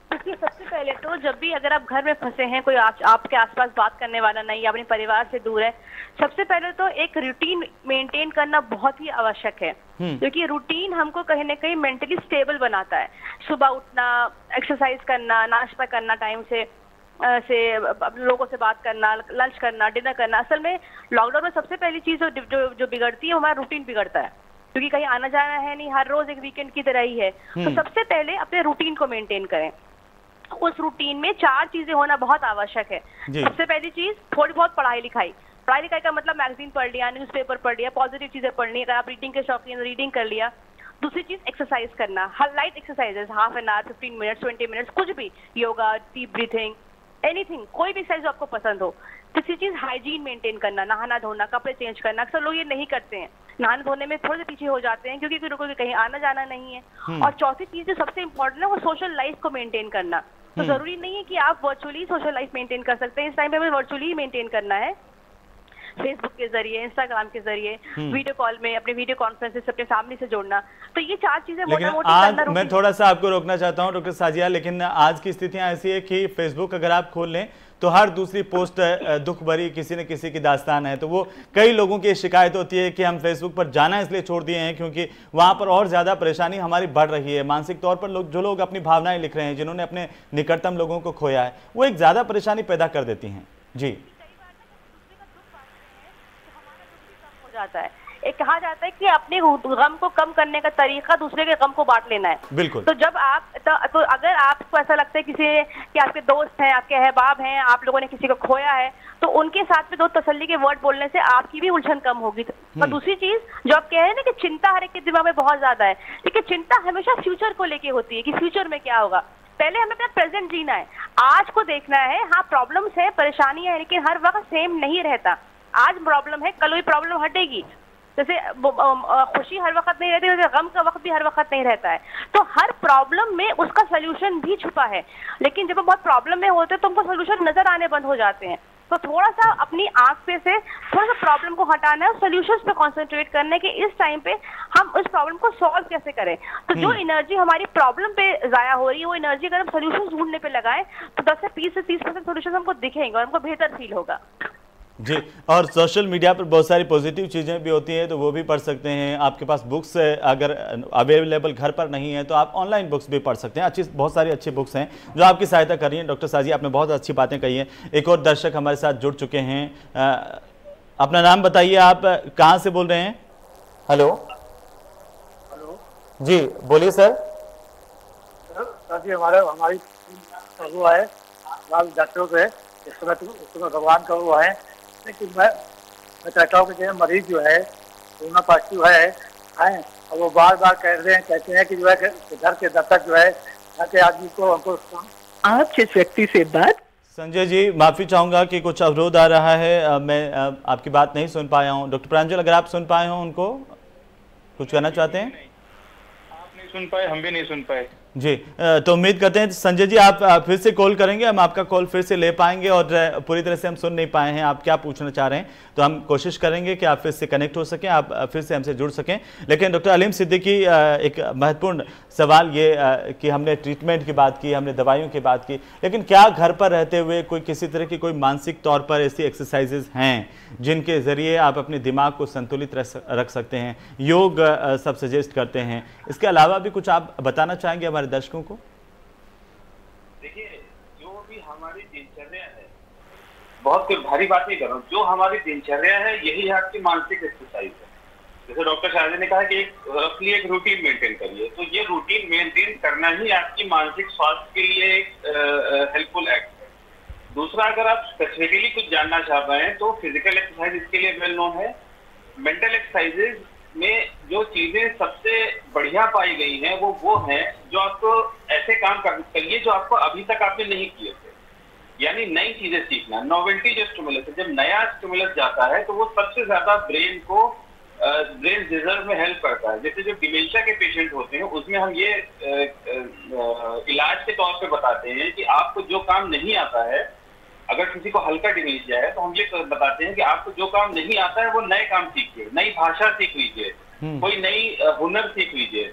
देखिए, सबसे पहले तो जब भी अगर आप घर में फंसे हैं, कोई आप, आपके आसपास बात करने वाला नहीं है, अपने परिवार से दूर है, सबसे पहले तो एक रूटीन मेंटेन करना बहुत ही आवश्यक है, क्योंकि रूटीन हमको कहीं ना कहीं मेंटली स्टेबल बनाता है। सुबह उठना, एक्सरसाइज करना, नाश्ता करना टाइम से से लोगों से बात करना, लंच करना, डिनर करना। असल में लॉकडाउन में सबसे पहली चीज जो जो, जो बिगड़ती है हमारा रूटीन बिगड़ता है, क्योंकि कहीं आना जाना है नहीं, हर रोज एक वीकेंड की तरह ही है। तो सबसे पहले अपने रूटीन को मेंटेन करें। उस रूटीन में चार चीजें होना बहुत आवश्यक है। सबसे पहली चीज थोड़ी बहुत पढ़ाई लिखाई। पढ़ाई लिखाई का मतलब मैगजीन पढ़ लिया, न्यूज़पेपर पढ़ लिया, पॉजिटिव चीजें पढ़नी। अगर आप रीडिंग के शौकीन, रीडिंग कर लिया। दूसरी चीज एक्सरसाइज करना, हर light exercises, half an hour, fifteen minutes, twenty minutes, कुछ भी, योगा, डीप ब्रीथिंग, एनीथिंग, कोई भी एक्सरसाइज जो आपको पसंद हो। तीसरी चीज हाइजीन मेंटेन करना, नहाना धोना, कपड़े चेंज करना। अक्सर लोग ये नहीं करते हैं, नहाने धोने में थोड़े से पीछे हो जाते हैं, क्योंकि लोगों को कहीं आना जाना नहीं है। और चौथी चीज जो सबसे इंपॉर्टेंट है वो सोशल लाइफ को मेंटेन करना। तो जरूरी नहीं है कि आप वर्चुअली सोशल लाइफ मेंटेन कर सकते हैं, इस टाइम पे हमें वर्चुअली मेंटेन करना है, फेसबुक के जरिए, इंस्टाग्राम के जरिए, वीडियो कॉल में, अपने वीडियो कॉन्फ्रेंसेस से अपने फैमिली से जोड़ना। तो ये चार चीजें मोटा मोटी करना। आज मैं थोड़ा सा आपको रोकना चाहता हूं डॉक्टर साजिया, लेकिन आज की स्थितियां ऐसी है कि फेसबुक अगर आप खोल लें तो हर दूसरी पोस्ट दुख भरी किसी न किसी की दास्तान है। तो वो कई लोगों की शिकायत होती है कि हम फेसबुक पर जाना इसलिए छोड़ दिए हैं क्योंकि वहां पर और ज्यादा परेशानी हमारी बढ़ रही है। मानसिक तौर पर लोग, जो लोग अपनी भावनाएं लिख रहे हैं, जिन्होंने अपने निकटतम लोगों को खोया है, वो एक ज्यादा परेशानी पैदा कर देती हैं। जी, जाता है। एक कहा जाता है कि अपने गम को कम करने का तरीका दूसरे के गम को बांट लेना है। बिल्कुल। तो जब आप तो, तो अगर आपको ऐसा लगता है किसी कि आपके दोस्त हैं, आपके अहबाब हैं, आप लोगों ने किसी को खोया है, तो उनके साथ में दो तसल्ली के वर्ड बोलने से आपकी भी उलझन कम होगी। और दूसरी चीज जो आप कह रहे हैं ना कि चिंता हर एक के दिमाग में बहुत ज्यादा है, लेकिन चिंता हमेशा फ्यूचर को लेके होती है कि फ्यूचर में क्या होगा। पहले हमें अपना प्रेजेंट जीना है, आज को देखना है। हाँ, प्रॉब्लम्स है, परेशानियां है, लेकिन हर वक्त सेम नहीं रहता। आज प्रॉब्लम है, कल वही प्रॉब्लम हटेगी। जैसे खुशी हर वक्त नहीं रहती, जैसे गम का वक्त भी हर वक्त नहीं रहता है। तो हर प्रॉब्लम में उसका सोल्यूशन भी छुपा है, लेकिन जब हम बहुत प्रॉब्लम में होते हैं तो हमको सोल्यूशन नजर आने बंद हो जाते हैं। तो थोड़ा सा अपनी आंख पे से थोड़ा सा प्रॉब्लम को हटाना है और सोल्यूशंस पे कंसंट्रेट करने के इस टाइम पे हम उस प्रॉब्लम को सॉल्व कैसे करें। तो जो एनर्जी हमारी प्रॉब्लम पे जाया हो रही है, वो एनर्जी अगर हम सोल्यूशन ढूंढने पे लगाएं तो दस से बीस से तीस परसेंट सोल्यूशन हमको दिखेंगे और हमको बेहतर फील होगा। जी, और सोशल मीडिया पर बहुत सारी पॉजिटिव चीज़ें भी होती हैं, तो वो भी पढ़ सकते हैं। आपके पास बुक्स अगर अवेलेबल घर पर नहीं है तो आप ऑनलाइन बुक्स भी पढ़ सकते हैं। अच्छी, बहुत सारी अच्छी बुक्स हैं जो आपकी सहायता कर रही हैं। डॉक्टर साजिया, आपने बहुत अच्छी बातें कही हैं। एक और दर्शक हमारे साथ जुड़ चुके हैं। आ, अपना नाम बताइए, आप कहाँ से बोल रहे हैं? हेलो हेलो जी, बोलिए सर। सर जी, हमारे हमारी वो है डॉक्टरों पे इस समय तो भगवान का वो है, लेकिन मैं मैं चाहता हूँ कि जो मरीज जो है कोरोना पॉजिटिव है हैं और वो बार बार कह रहे हैं कहते हैं कि जो है घर के दस्तक जो है घर के आदमी को हमको। आप जिस व्यक्ति से बात। संजय जी, माफ़ी चाहूँगा कि कुछ अवरोध आ रहा है, आ, मैं आ, आपकी बात नहीं सुन पाया हूँ। डॉक्टर प्रांजल, अगर आप सुन पाए हो उनको, कुछ कहना चाहते हैं? आप नहीं सुन पाए, हम भी नहीं सुन पाए जी। तो उम्मीद करते हैं संजय जी आप फिर से कॉल करेंगे, हम आपका कॉल फिर से ले पाएंगे। और पूरी तरह से हम सुन नहीं पाए हैं आप क्या पूछना चाह रहे हैं, तो हम कोशिश करेंगे कि आप फिर से कनेक्ट हो सकें, आप फिर से हमसे जुड़ सकें। लेकिन डॉक्टर अलीम सिद्दीकी, एक महत्वपूर्ण सवाल ये कि हमने ट्रीटमेंट की बात की, हमने दवाइयों की बात की, लेकिन क्या घर पर रहते हुए कोई किसी तरह की कोई मानसिक तौर पर ऐसी एक्सरसाइजेज हैं जिनके ज़रिए आप अपने दिमाग को संतुलित रख सकते हैं? योग सब सजेस्ट करते हैं, इसके अलावा भी कुछ आप बताना चाहेंगे हमारे दर्शकों को? देखिए, जो भी हमारी दिनचर्या है, बहुत कोई भारी बात नहीं कर रहा हूँ, जो हमारी दिनचर्या है यही आपकी मानसिक एक्सरसाइज है। जैसे डॉक्टर शाहजी ने कहा कि एक रफली एक रूटीन मेंटेन करिए, तो ये रूटीन मेंटेन करना ही आपकी मानसिक स्वास्थ्य के लिए एक हेल्पफुल एक्ट है। दूसरा, अगर आप स्पेसिफिकली कुछ जानना चाह रहे हैं तो फिजिकल एक्सरसाइज इसके लिए वेल नोन है। मेंटल एक्सरसाइजेज में जो चीजें सबसे बढ़िया पाई गई हैं वो वो हैं जो आपको ऐसे काम करिए जो आपको अभी तक आपने नहीं किए थे, यानी नई चीजें सीखना। नोवेल्टी जो स्टिमुलस है, जब नया स्टिमुलस जाता है तो वो सबसे ज्यादा ब्रेन को ब्रेन रिजर्व में हेल्प करता है। जैसे जो डिमेंशिया के पेशेंट होते हैं उसमें हम ये आ, आ, इलाज के तौर पे बताते हैं कि आपको जो काम नहीं आता है, अगर किसी को हल्का डिमेंशिया है तो हम ये बताते हैं कि आपको जो काम नहीं आता है वो नए काम सीखिए, नई भाषा सीख लीजिए, कोई नई हुनर सीख लीजिए,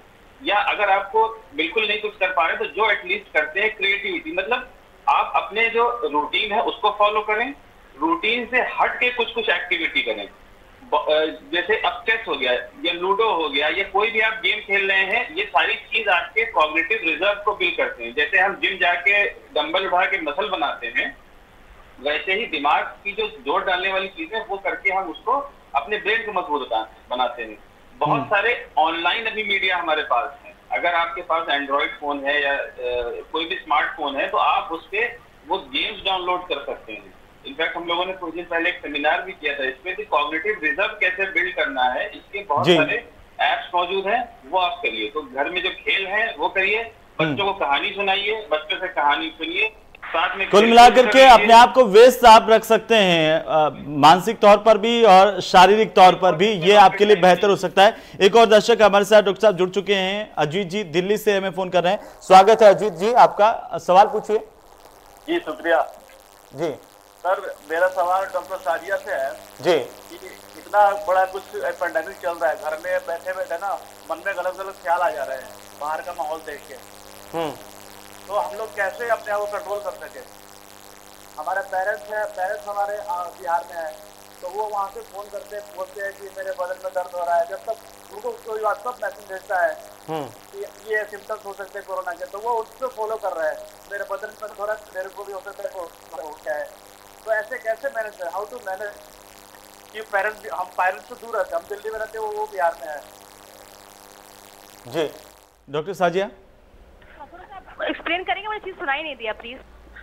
या अगर आपको बिल्कुल नहीं कुछ कर पा रहे तो जो एटलीस्ट करते हैं क्रिएटिविटी, मतलब आप अपने जो रूटीन है उसको फॉलो करें, रूटीन से हट के कुछ कुछ एक्टिविटी करें। जैसे अब चेस हो गया या लूडो हो गया या कोई भी आप गेम खेल रहे हैं, ये सारी चीज आपके कॉग्निटिव रिजर्व को बिल्ड करते हैं। जैसे हम जिम जाके डंबल उठा के मसल बनाते हैं, वैसे ही दिमाग की जो जोर डालने वाली चीजें वो करके हम उसको अपने ब्रेन को मजबूत बनाते हैं। बहुत सारे ऑनलाइन अभी मीडिया हमारे पास है। अगर आपके पास एंड्रॉइड फोन है या कोई भी स्मार्टफोन है तो आप उस पर वो गेम्स डाउनलोड कर सकते हैं। इनफैक्ट हम लोगों ने कुछ दिन पहले एक सेमिनार भी किया था इसमें कि कॉग्निटिव रिजर्व कैसे बिल्ड करना है, इसके बहुत सारे एप्स मौजूद हैं, वो आप करिए। तो घर में जो खेल है वो करिए, बच्चों को कहानी सुनाइए, बच्चों से कहानी सुनिए, साथ में कुल मिलाकर के अपने आप को व्यस्त आप रख सकते हैं, आ, मानसिक तौर पर भी और शारीरिक तौर पर भी, ये आपके लिए बेहतर हो सकता है। एक और दर्शक हमारे साथ डॉक्टर साहब जुड़ चुके हैं, अजीत जी दिल्ली से हमें फोन कर रहे हैं। स्वागत है अजीत जी, आपका सवाल पूछिए। जी शुक्रिया जी सर, मेरा सवाल डॉक्टर साजिया से है जी कि इतना बड़ा कुछ पेंडेमिक चल रहा है, घर में बैठे बैठे ना मन में गलत गलत ख्याल आ जा रहे हैं बाहर का माहौल देख के, हम्म तो हम लोग कैसे अपने आप को कंट्रोल कर सके। हमारे पेरेंट्स हैं, पेरेंट्स हमारे बिहार में है, तो वो वहाँ से फोन करते बोलते हैं कि मेरे बदन में दर्द हो रहा है। जब तक उनको कोई व्हाट्सअप मैसेज भेजता है कि ये सिम्टम्स हो सकते हैं कोरोना के, तो वो उसको फॉलो कर रहे हैं, मेरे बदन में थोड़ा मेरे को भी हो सकता है हो क्या है। तो ऐसे कैसे मैनेज है, हाउ टू मैनेज कि पेरेंट्स, हम पेरेंट्स से दूर रहते हैं, हम दिल्ली में रहते हैं, वो बिहार में है। जी डॉक्टर साजिया एक्सप्लेन करेंगे, मुझे चीज सुनाई नहीं दिया प्लीज।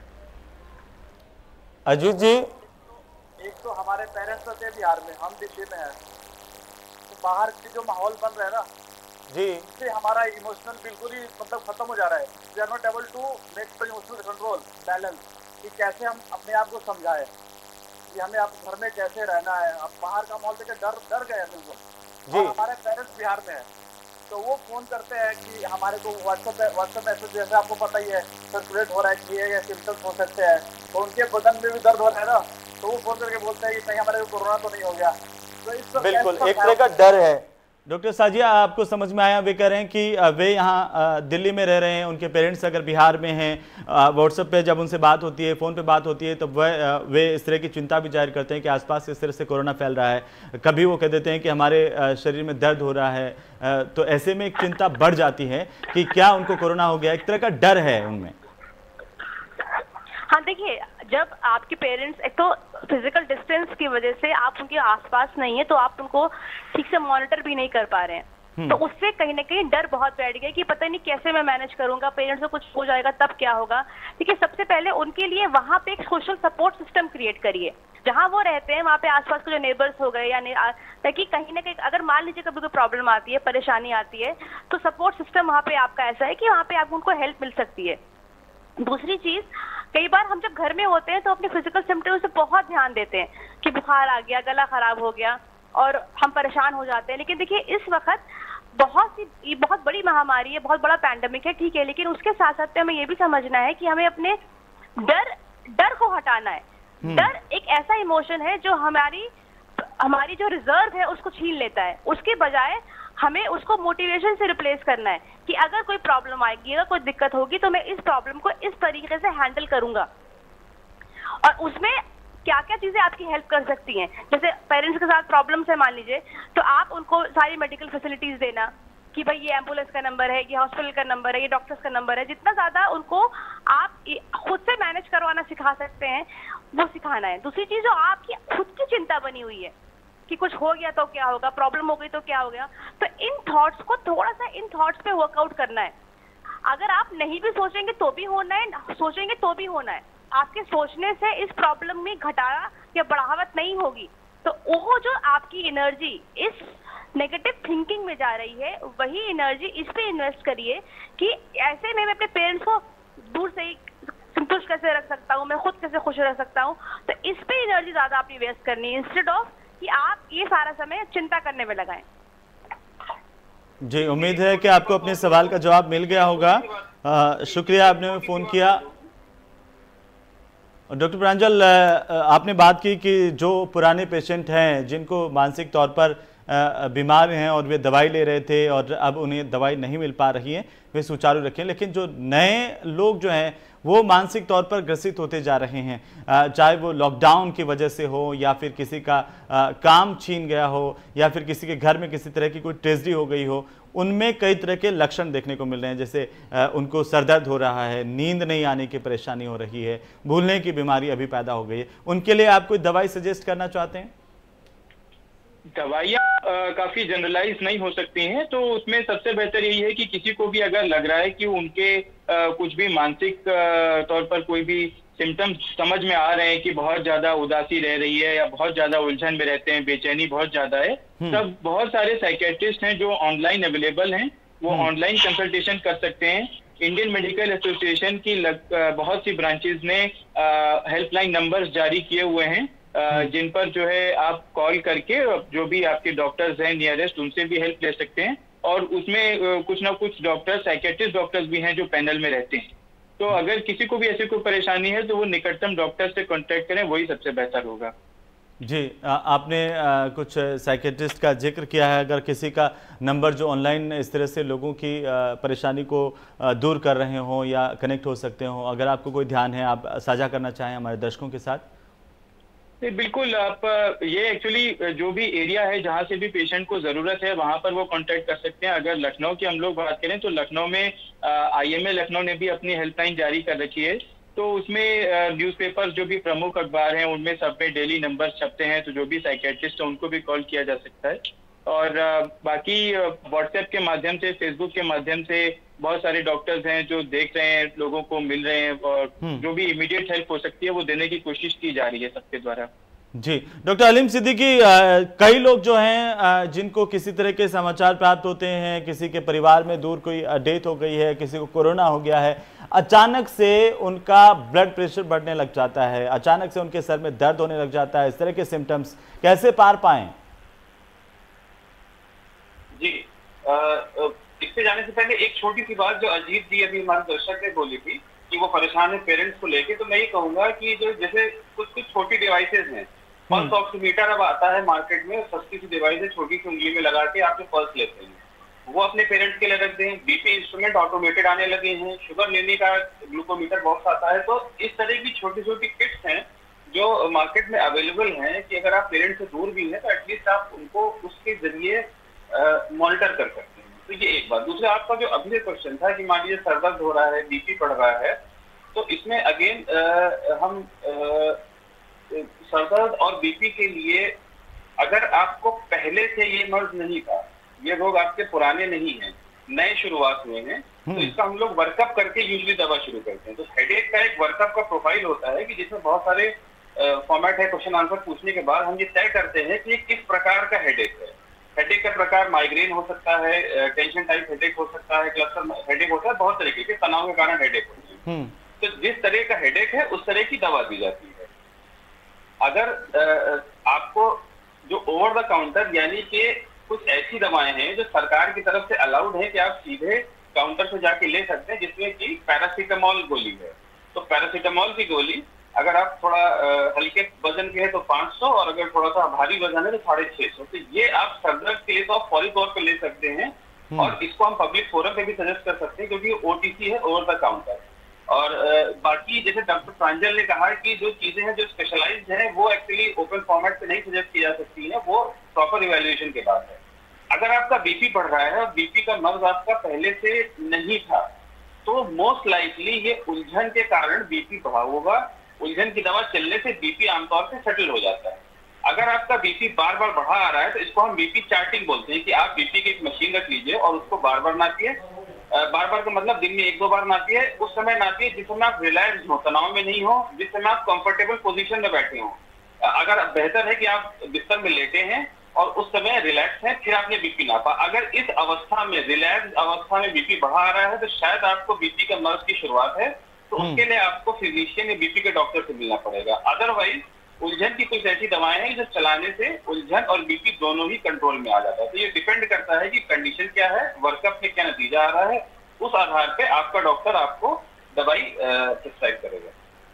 अजीत जी एक तो हमारे पेरेंट्स रहते हैं बिहार में, हम दिल्ली में हैं, तो बाहर की जो माहौल बन रहा है ना जी, इससे हमारा इमोशनल बिल्कुल ही मतलब खत्म हो जा रहा है। We are not able to make emotional control balance, कि कैसे हम अपने आप को समझाएं कि हमें आप घर में कैसे रहना है। अब बाहर का माहौल देख डर डर गए हैं बिल्कुल। और हमारे पेरेंट्स बिहार में हैं, तो वो फोन करते हैं कि हमारे को व्हाट्सएप व्हाट्सएप मैसेज जैसे आपको पता ही है सर्कुलेट हो रहा है कि ये सिम्टम्स हो सकते हैं, तो उनके बदन में भी दर्द हो रहा है ना, तो वो फोन करके बोलते हैं कि कहीं हमारे को कोरोना तो नहीं हो गया। तो इस बिल्कुल एक तरह का डर है। डॉक्टर साजिया आपको समझ में आया, वे कह रहे हैं कि वे यहाँ दिल्ली में रह रहे हैं, उनके पेरेंट्स अगर बिहार में हैं, व्हाट्सएप पे जब उनसे बात होती है, फ़ोन पे बात होती है, तो वह वे इस तरह की चिंता भी जाहिर करते हैं कि आसपास इस तरह से कोरोना फैल रहा है। कभी वो कह देते हैं कि हमारे शरीर में दर्द हो रहा है, तो ऐसे में एक चिंता बढ़ जाती है कि क्या उनको कोरोना हो गया, एक तरह का डर है उनमें। हाँ देखिए, जब आपके पेरेंट्स एक तो फिजिकल डिस्टेंस की वजह से आप उनके आसपास नहीं है, तो आप उनको ठीक से मॉनिटर भी नहीं कर पा रहे हैं, तो उससे कहीं ना कहीं डर बहुत बैठ गया कि पता नहीं कैसे मैं मैनेज करूंगा, पेरेंट्स को कुछ हो जाएगा तब क्या होगा। देखिए सबसे पहले उनके लिए वहां पे एक सोशल सपोर्ट सिस्टम क्रिएट करिए, जहां वो रहते हैं वहां पे आसपास के जो नेबर्स हो गए या ताकि कहीं ना कहीं अगर मान लीजिए कभी कोई प्रॉब्लम आती है, परेशानी आती है, तो सपोर्ट सिस्टम वहां पे आपका ऐसा है कि वहां पे आपको उनको हेल्प मिल सकती है। दूसरी चीज, कई बार हम जब घर में होते हैं तो अपने फिजिकल सिम्टम्स पे बहुत ध्यान देते हैं कि बुखार आ गया, गला खराब हो गया, और हम परेशान हो जाते हैं। लेकिन देखिए इस वक्त बहुत सी ये बहुत बड़ी महामारी है, बहुत बड़ा पैंडेमिक है, ठीक है, लेकिन उसके साथ साथ हमें ये भी समझना है कि हमें अपने डर डर को हटाना है। डर एक ऐसा इमोशन है जो हमारी हमारी जो रिजर्व है उसको छीन लेता है। उसके बजाय हमें उसको मोटिवेशन से रिप्लेस करना है कि अगर कोई प्रॉब्लम आएगी, अगर कोई दिक्कत होगी, तो मैं इस प्रॉब्लम को इस तरीके से हैंडल करूंगा। और उसमें क्या क्या चीजें आपकी हेल्प कर सकती हैं, जैसे पेरेंट्स के साथ प्रॉब्लम्स है मान लीजिए, तो आप उनको सारी मेडिकल फैसिलिटीज देना कि भाई ये एम्बुलेंस का नंबर है, ये हॉस्पिटल का नंबर है, ये डॉक्टर्स का नंबर है। जितना ज्यादा उनको आप खुद से मैनेज करवाना सिखा सकते हैं वो सिखाना है। दूसरी चीज, जो आपकी खुद की चिंता बनी हुई है कि कुछ हो गया तो क्या होगा, प्रॉब्लम हो गई तो क्या हो गया, तो इन थॉट्स को थोड़ा सा इन थॉट्स पे वर्कआउट करना है। अगर आप नहीं भी सोचेंगे तो भी होना है, सोचेंगे तो भी होना है। आपके सोचने से इस प्रॉब्लम में घटाया या बढ़ावत नहीं होगी, तो वो जो आपकी एनर्जी इस नेगेटिव थिंकिंग में जा रही है, वही एनर्जी इस पे इन्वेस्ट करिए कि ऐसे में मैं अपने पेरेंट्स को दूर से ही संतुष्ट कैसे रख सकता हूँ, मैं खुद कैसे खुश रह सकता हूँ। तो इस पे एनर्जी ज्यादा आपकी वेस्ट करनी है, इंस्टेड ऑफ कि आप ये सारा समय चिंता करने में लगाएं। जी, उम्मीद है कि आपको अपने सवाल का जवाब मिल गया होगा। आ, शुक्रिया आपने फोन किया। डॉक्टर प्रांजल, आपने बात की कि जो पुराने पेशेंट हैं जिनको मानसिक तौर पर बीमार हैं और वे दवाई ले रहे थे और अब उन्हें दवाई नहीं मिल पा रही है, वे सुचारू रखें। लेकिन जो नए लोग जो हैं वो मानसिक तौर पर ग्रसित होते जा रहे हैं, चाहे वो लॉकडाउन की वजह से हो या फिर किसी का काम छीन गया हो या फिर किसी के घर में किसी तरह की कोई ट्रेजेडी हो गई हो, उनमें कई तरह के लक्षण देखने को मिल रहे हैं। जैसे उनको सरदर्द हो रहा है, नींद नहीं आने की परेशानी हो रही है, भूलने की बीमारी अभी पैदा हो गई है। उनके लिए आप कोई दवाई सजेस्ट करना चाहते हैं? दवाइयाँ काफी जनरलाइज नहीं हो सकती हैं, तो उसमें सबसे बेहतर यही है कि किसी को भी अगर लग रहा है कि उनके आ, कुछ भी मानसिक तौर पर कोई भी सिम्टम्स समझ में आ रहे हैं कि बहुत ज्यादा उदासी रह रही है या बहुत ज्यादा उलझन में रहते हैं, बेचैनी बहुत ज्यादा है, तब बहुत सारे साइकेट्रिस्ट हैं जो ऑनलाइन अवेलेबल हैं, वो ऑनलाइन कंसल्टेशन कर सकते हैं। इंडियन मेडिकल एसोसिएशन की लग, बहुत सी ब्रांचेस ने हेल्पलाइन नंबर्स जारी किए हुए हैं, जिन पर जो है आप कॉल करके जो भी आपके डॉक्टर्स हैं नियरेस्ट उनसे भी हेल्प ले सकते हैं। और उसमें कुछ ना कुछ डॉक्टर्स, साइकेट्रिस्ट डॉक्टर्स भी हैं जो पैनल में रहते हैं। तो अगर किसी को भी ऐसी कोई परेशानी है तो वो निकटतम डॉक्टर से कांटेक्ट करें, वही सबसे बेहतर होगा। जी, आपने कुछ साइकेट्रिस्ट का जिक्र किया है। अगर किसी का नंबर जो ऑनलाइन इस तरह से लोगों की परेशानी को दूर कर रहे हों या कनेक्ट हो सकते हों, अगर आपको कोई ध्यान है, आप साझा करना चाहें हमारे दर्शकों के साथ? बिल्कुल, आप ये एक्चुअली जो भी एरिया है जहाँ से भी पेशेंट को जरूरत है वहाँ पर वो कांटेक्ट कर सकते हैं। अगर लखनऊ की हम लोग बात करें तो लखनऊ में आईएमए लखनऊ ने भी अपनी हेल्पलाइन जारी कर रखी है, तो उसमें न्यूज़पेपर जो भी प्रमुख अखबार हैं उनमें सब में डेली नंबर छपते हैं, तो जो भी साइकेट्रिस्ट है उनको भी कॉल किया जा सकता है। और बाकी व्हाट्सएप के माध्यम से, फेसबुक के माध्यम से बहुत सारे डॉक्टर्स हैं जो देख रहे हैं, लोगों को मिल रहे हैं और जो भी इमीडिएट हेल्प हो सकती है वो देने की कोशिश की जा रही है सबके द्वारा। जी, डॉक्टर अलीम सिद्दीकी, कई लोग जो हैं जिनको किसी तरह के समाचार प्राप्त होते हैं, किसी के परिवार में दूर कोई डेथ हो गई है, किसी को कोरोना हो गया है, अचानक से उनका ब्लड प्रेशर बढ़ने लग जाता है, अचानक से उनके सर में दर्द होने लग जाता है, इस तरह के सिम्टम्स कैसे पार पाएं? जी, इससे जाने से पहले एक छोटी सी बात जो अजीत जी अभी हमारे दर्शक ने बोली थी कि वो परेशान है पेरेंट्स को लेके, तो मैं ये कहूंगा कि जो जैसे कुछ कुछ छोटी डिवाइसेज हैं, पल्स ऑक्सीमीटर अब आता है मार्केट में, सस्ती सी डिवाइस है, छोटी सी उंगली में लगा के आप जो पल्स लेते हैं वो अपने पेरेंट्स के लिए रख दें। बीपी इंस्ट्रूमेंट ऑटोमेटेड आने लगे हैं, शुगर लेने का ग्लूकोमीटर बॉक्स आता है, तो इस तरह की छोटी छोटी किट्स हैं जो मार्केट में अवेलेबल हैं कि अगर आप पेरेंट्स से दूर भी हैं तो एटलीस्ट आप उनको उसके जरिए मॉनिटर कर सकते हैं। तो ये एक बात। दूसरा, आपका जो अभी क्वेश्चन था कि मान लीजिए सर दर्द हो रहा है, बीपी बढ़ रहा है, तो इसमें अगेन हम सर दर्द और बीपी के लिए अगर आपको पहले से ये मर्ज नहीं था, ये रोग आपके पुराने नहीं हैं, नए शुरुआत हुए हैं, तो इसका हम लोग वर्कअप करके यूजली दवा शुरू करते हैं। तो हेडेक का एक वर्कअप का प्रोफाइल होता है कि जिसमें बहुत सारे फॉर्मेट है, क्वेश्चन आंसर पूछने के बाद हम ये तय करते हैं कि किस प्रकार का हेडेक है। हेडेक का प्रकार माइग्रेन हो सकता है, टेंशन टाइप हेडेक हो सकता है, क्लस्टर हेडेक होता है, बहुत तरीके के तनाव के कारण हेडेक होते हैं। तो जिस तरह का हेडेक है उस तरह की दवा दी जाती है। अगर आपको जो ओवर द काउंटर यानी कि कुछ ऐसी दवाएं हैं जो सरकार की तरफ से अलाउड है कि आप सीधे काउंटर से जाके ले सकते हैं, जिसमें कि पैरासीटामोल गोली है, तो पैरासीटामोल की गोली अगर आप थोड़ा हल्के वजन के हैं तो पाँच सौ और अगर थोड़ा सा भारी वजन है तो साढ़े छह सौ। तो ये आप सरदर्द के लिए तो आप फौरी तौर पर ले सकते हैं और इसको हम पब्लिक फोरम पे भी सजेस्ट कर सकते हैं क्योंकि ओटीसी है, ओवर द काउंटर। और बाकी जैसे डॉक्टर प्रांजल ने कहा कि जो चीजें हैं जो स्पेशलाइज्ड हैं वो एक्चुअली ओपन फॉर्मेट पे नहीं सजेस्ट की जा सकती है, वो प्रॉपर इवैल्यूएशन के बाद है। अगर आपका बीपी बढ़ रहा है और बीपी का मर्ज आपका पहले से नहीं था तो मोस्ट लाइकली ये उलझन के कारण बीपी बढ़ा होगा। उलझन की दवा चलने से बीपी आमतौर पे सेटल हो जाता है। अगर आपका बीपी बार बार बढ़ा आ रहा है तो इसको हम बीपी चार्टिंग बोलते हैं कि आप बीपी की एक मशीन रख लीजिए और उसको बार बार नापिए। बार बार का मतलब दिन में एक दो बार नापिए, उस समय नापिए जिस समय आप रिलैक्स हो, तनाव में नहीं हो, जिस समय आप कंफर्टेबल पोजीशन में बैठे हो। अगर बेहतर है कि आप बिस्तर में लेटे हैं और उस समय रिलैक्स हैं, फिर आपने बीपी नापा। अगर इस अवस्था में, रिलैक्स अवस्था में बीपी बढ़ा आ रहा है तो शायद आपको बीपी का मर्ज की शुरुआत है, तो उसके लिए आपको फिजिशियन या बीपी के डॉक्टर से मिलना पड़ेगा। अदरवाइज उलझन की कुछ ऐसी दवाएं हैं जो चलाने से उलझन और बीपी दोनों ही कंट्रोल में आ जाता है। तो ये डिपेंड करता है कि कंडीशन क्या है, वर्कअप में क्या नतीजा आ रहा है, उस आधार पे आपका डॉक्टर आपको दवाई प्रिस्क्राइब करेगा।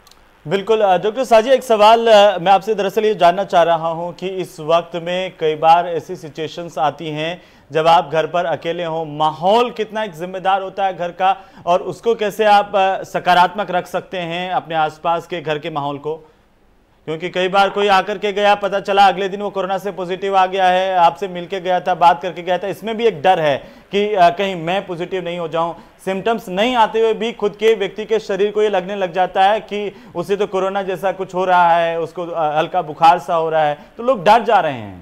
बिल्कुल डॉक्टर साजिया, एक सवाल मैं आपसे दरअसल ये जानना चाह रहा हूं कि इस वक्त में कई बार ऐसी सिचुएशंस आती हैं जब आप घर पर अकेले हों, माहौल कितना एक जिम्मेदार होता है घर का, और उसको कैसे आप सकारात्मक रख सकते हैं अपने आसपास के घर के माहौल को? क्योंकि कई बार कोई आकर के गया, पता चला अगले दिन वो कोरोना से पॉजिटिव आ गया है, आपसे मिलके गया था, बात करके गया था, इसमें भी एक डर है कि कहीं मैं पॉजिटिव नहीं हो जाऊं। सिम्टम्स नहीं आते हुए भी खुद के व्यक्ति के शरीर को ये लगने लग जाता है कि उसे तो कोरोना जैसा कुछ हो रहा है, उसको हल्का बुखार सा हो रहा है, तो लोग डर जा रहे हैं।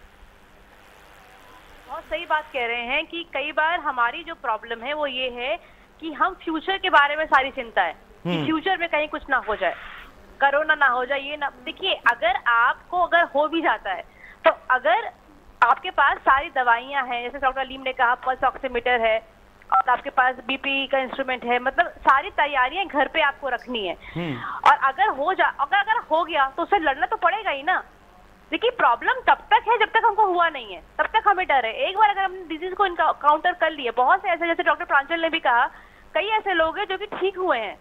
बहुत सही बात कह रहे हैं कि कई बार हमारी जो प्रॉब्लम है वो ये है कि हम फ्यूचर के बारे में सारी चिंता है कि फ्यूचर में कहीं कुछ ना हो जाए, कोरोना ना हो जाए, ये ना। देखिए, अगर आपको अगर हो भी जाता है तो अगर आपके पास सारी दवाइयां हैं, जैसे डॉक्टर अलीम ने कहा पल्स ऑक्सीमीटर है और आपके पास बीपी का इंस्ट्रूमेंट है, मतलब सारी तैयारियां घर पे आपको रखनी है। और अगर हो जा अगर अगर हो गया तो उससे लड़ना तो पड़ेगा ही ना। देखिए, प्रॉब्लम तब तक है जब तक हमको हुआ नहीं है, तब तक हमें डर है। एक बार अगर हमने डिजीज को काउंटर कर लिए, बहुत से ऐसे, जैसे डॉक्टर प्रांजल ने भी कहा, कई ऐसे लोग हैं जो कि ठीक हुए हैं,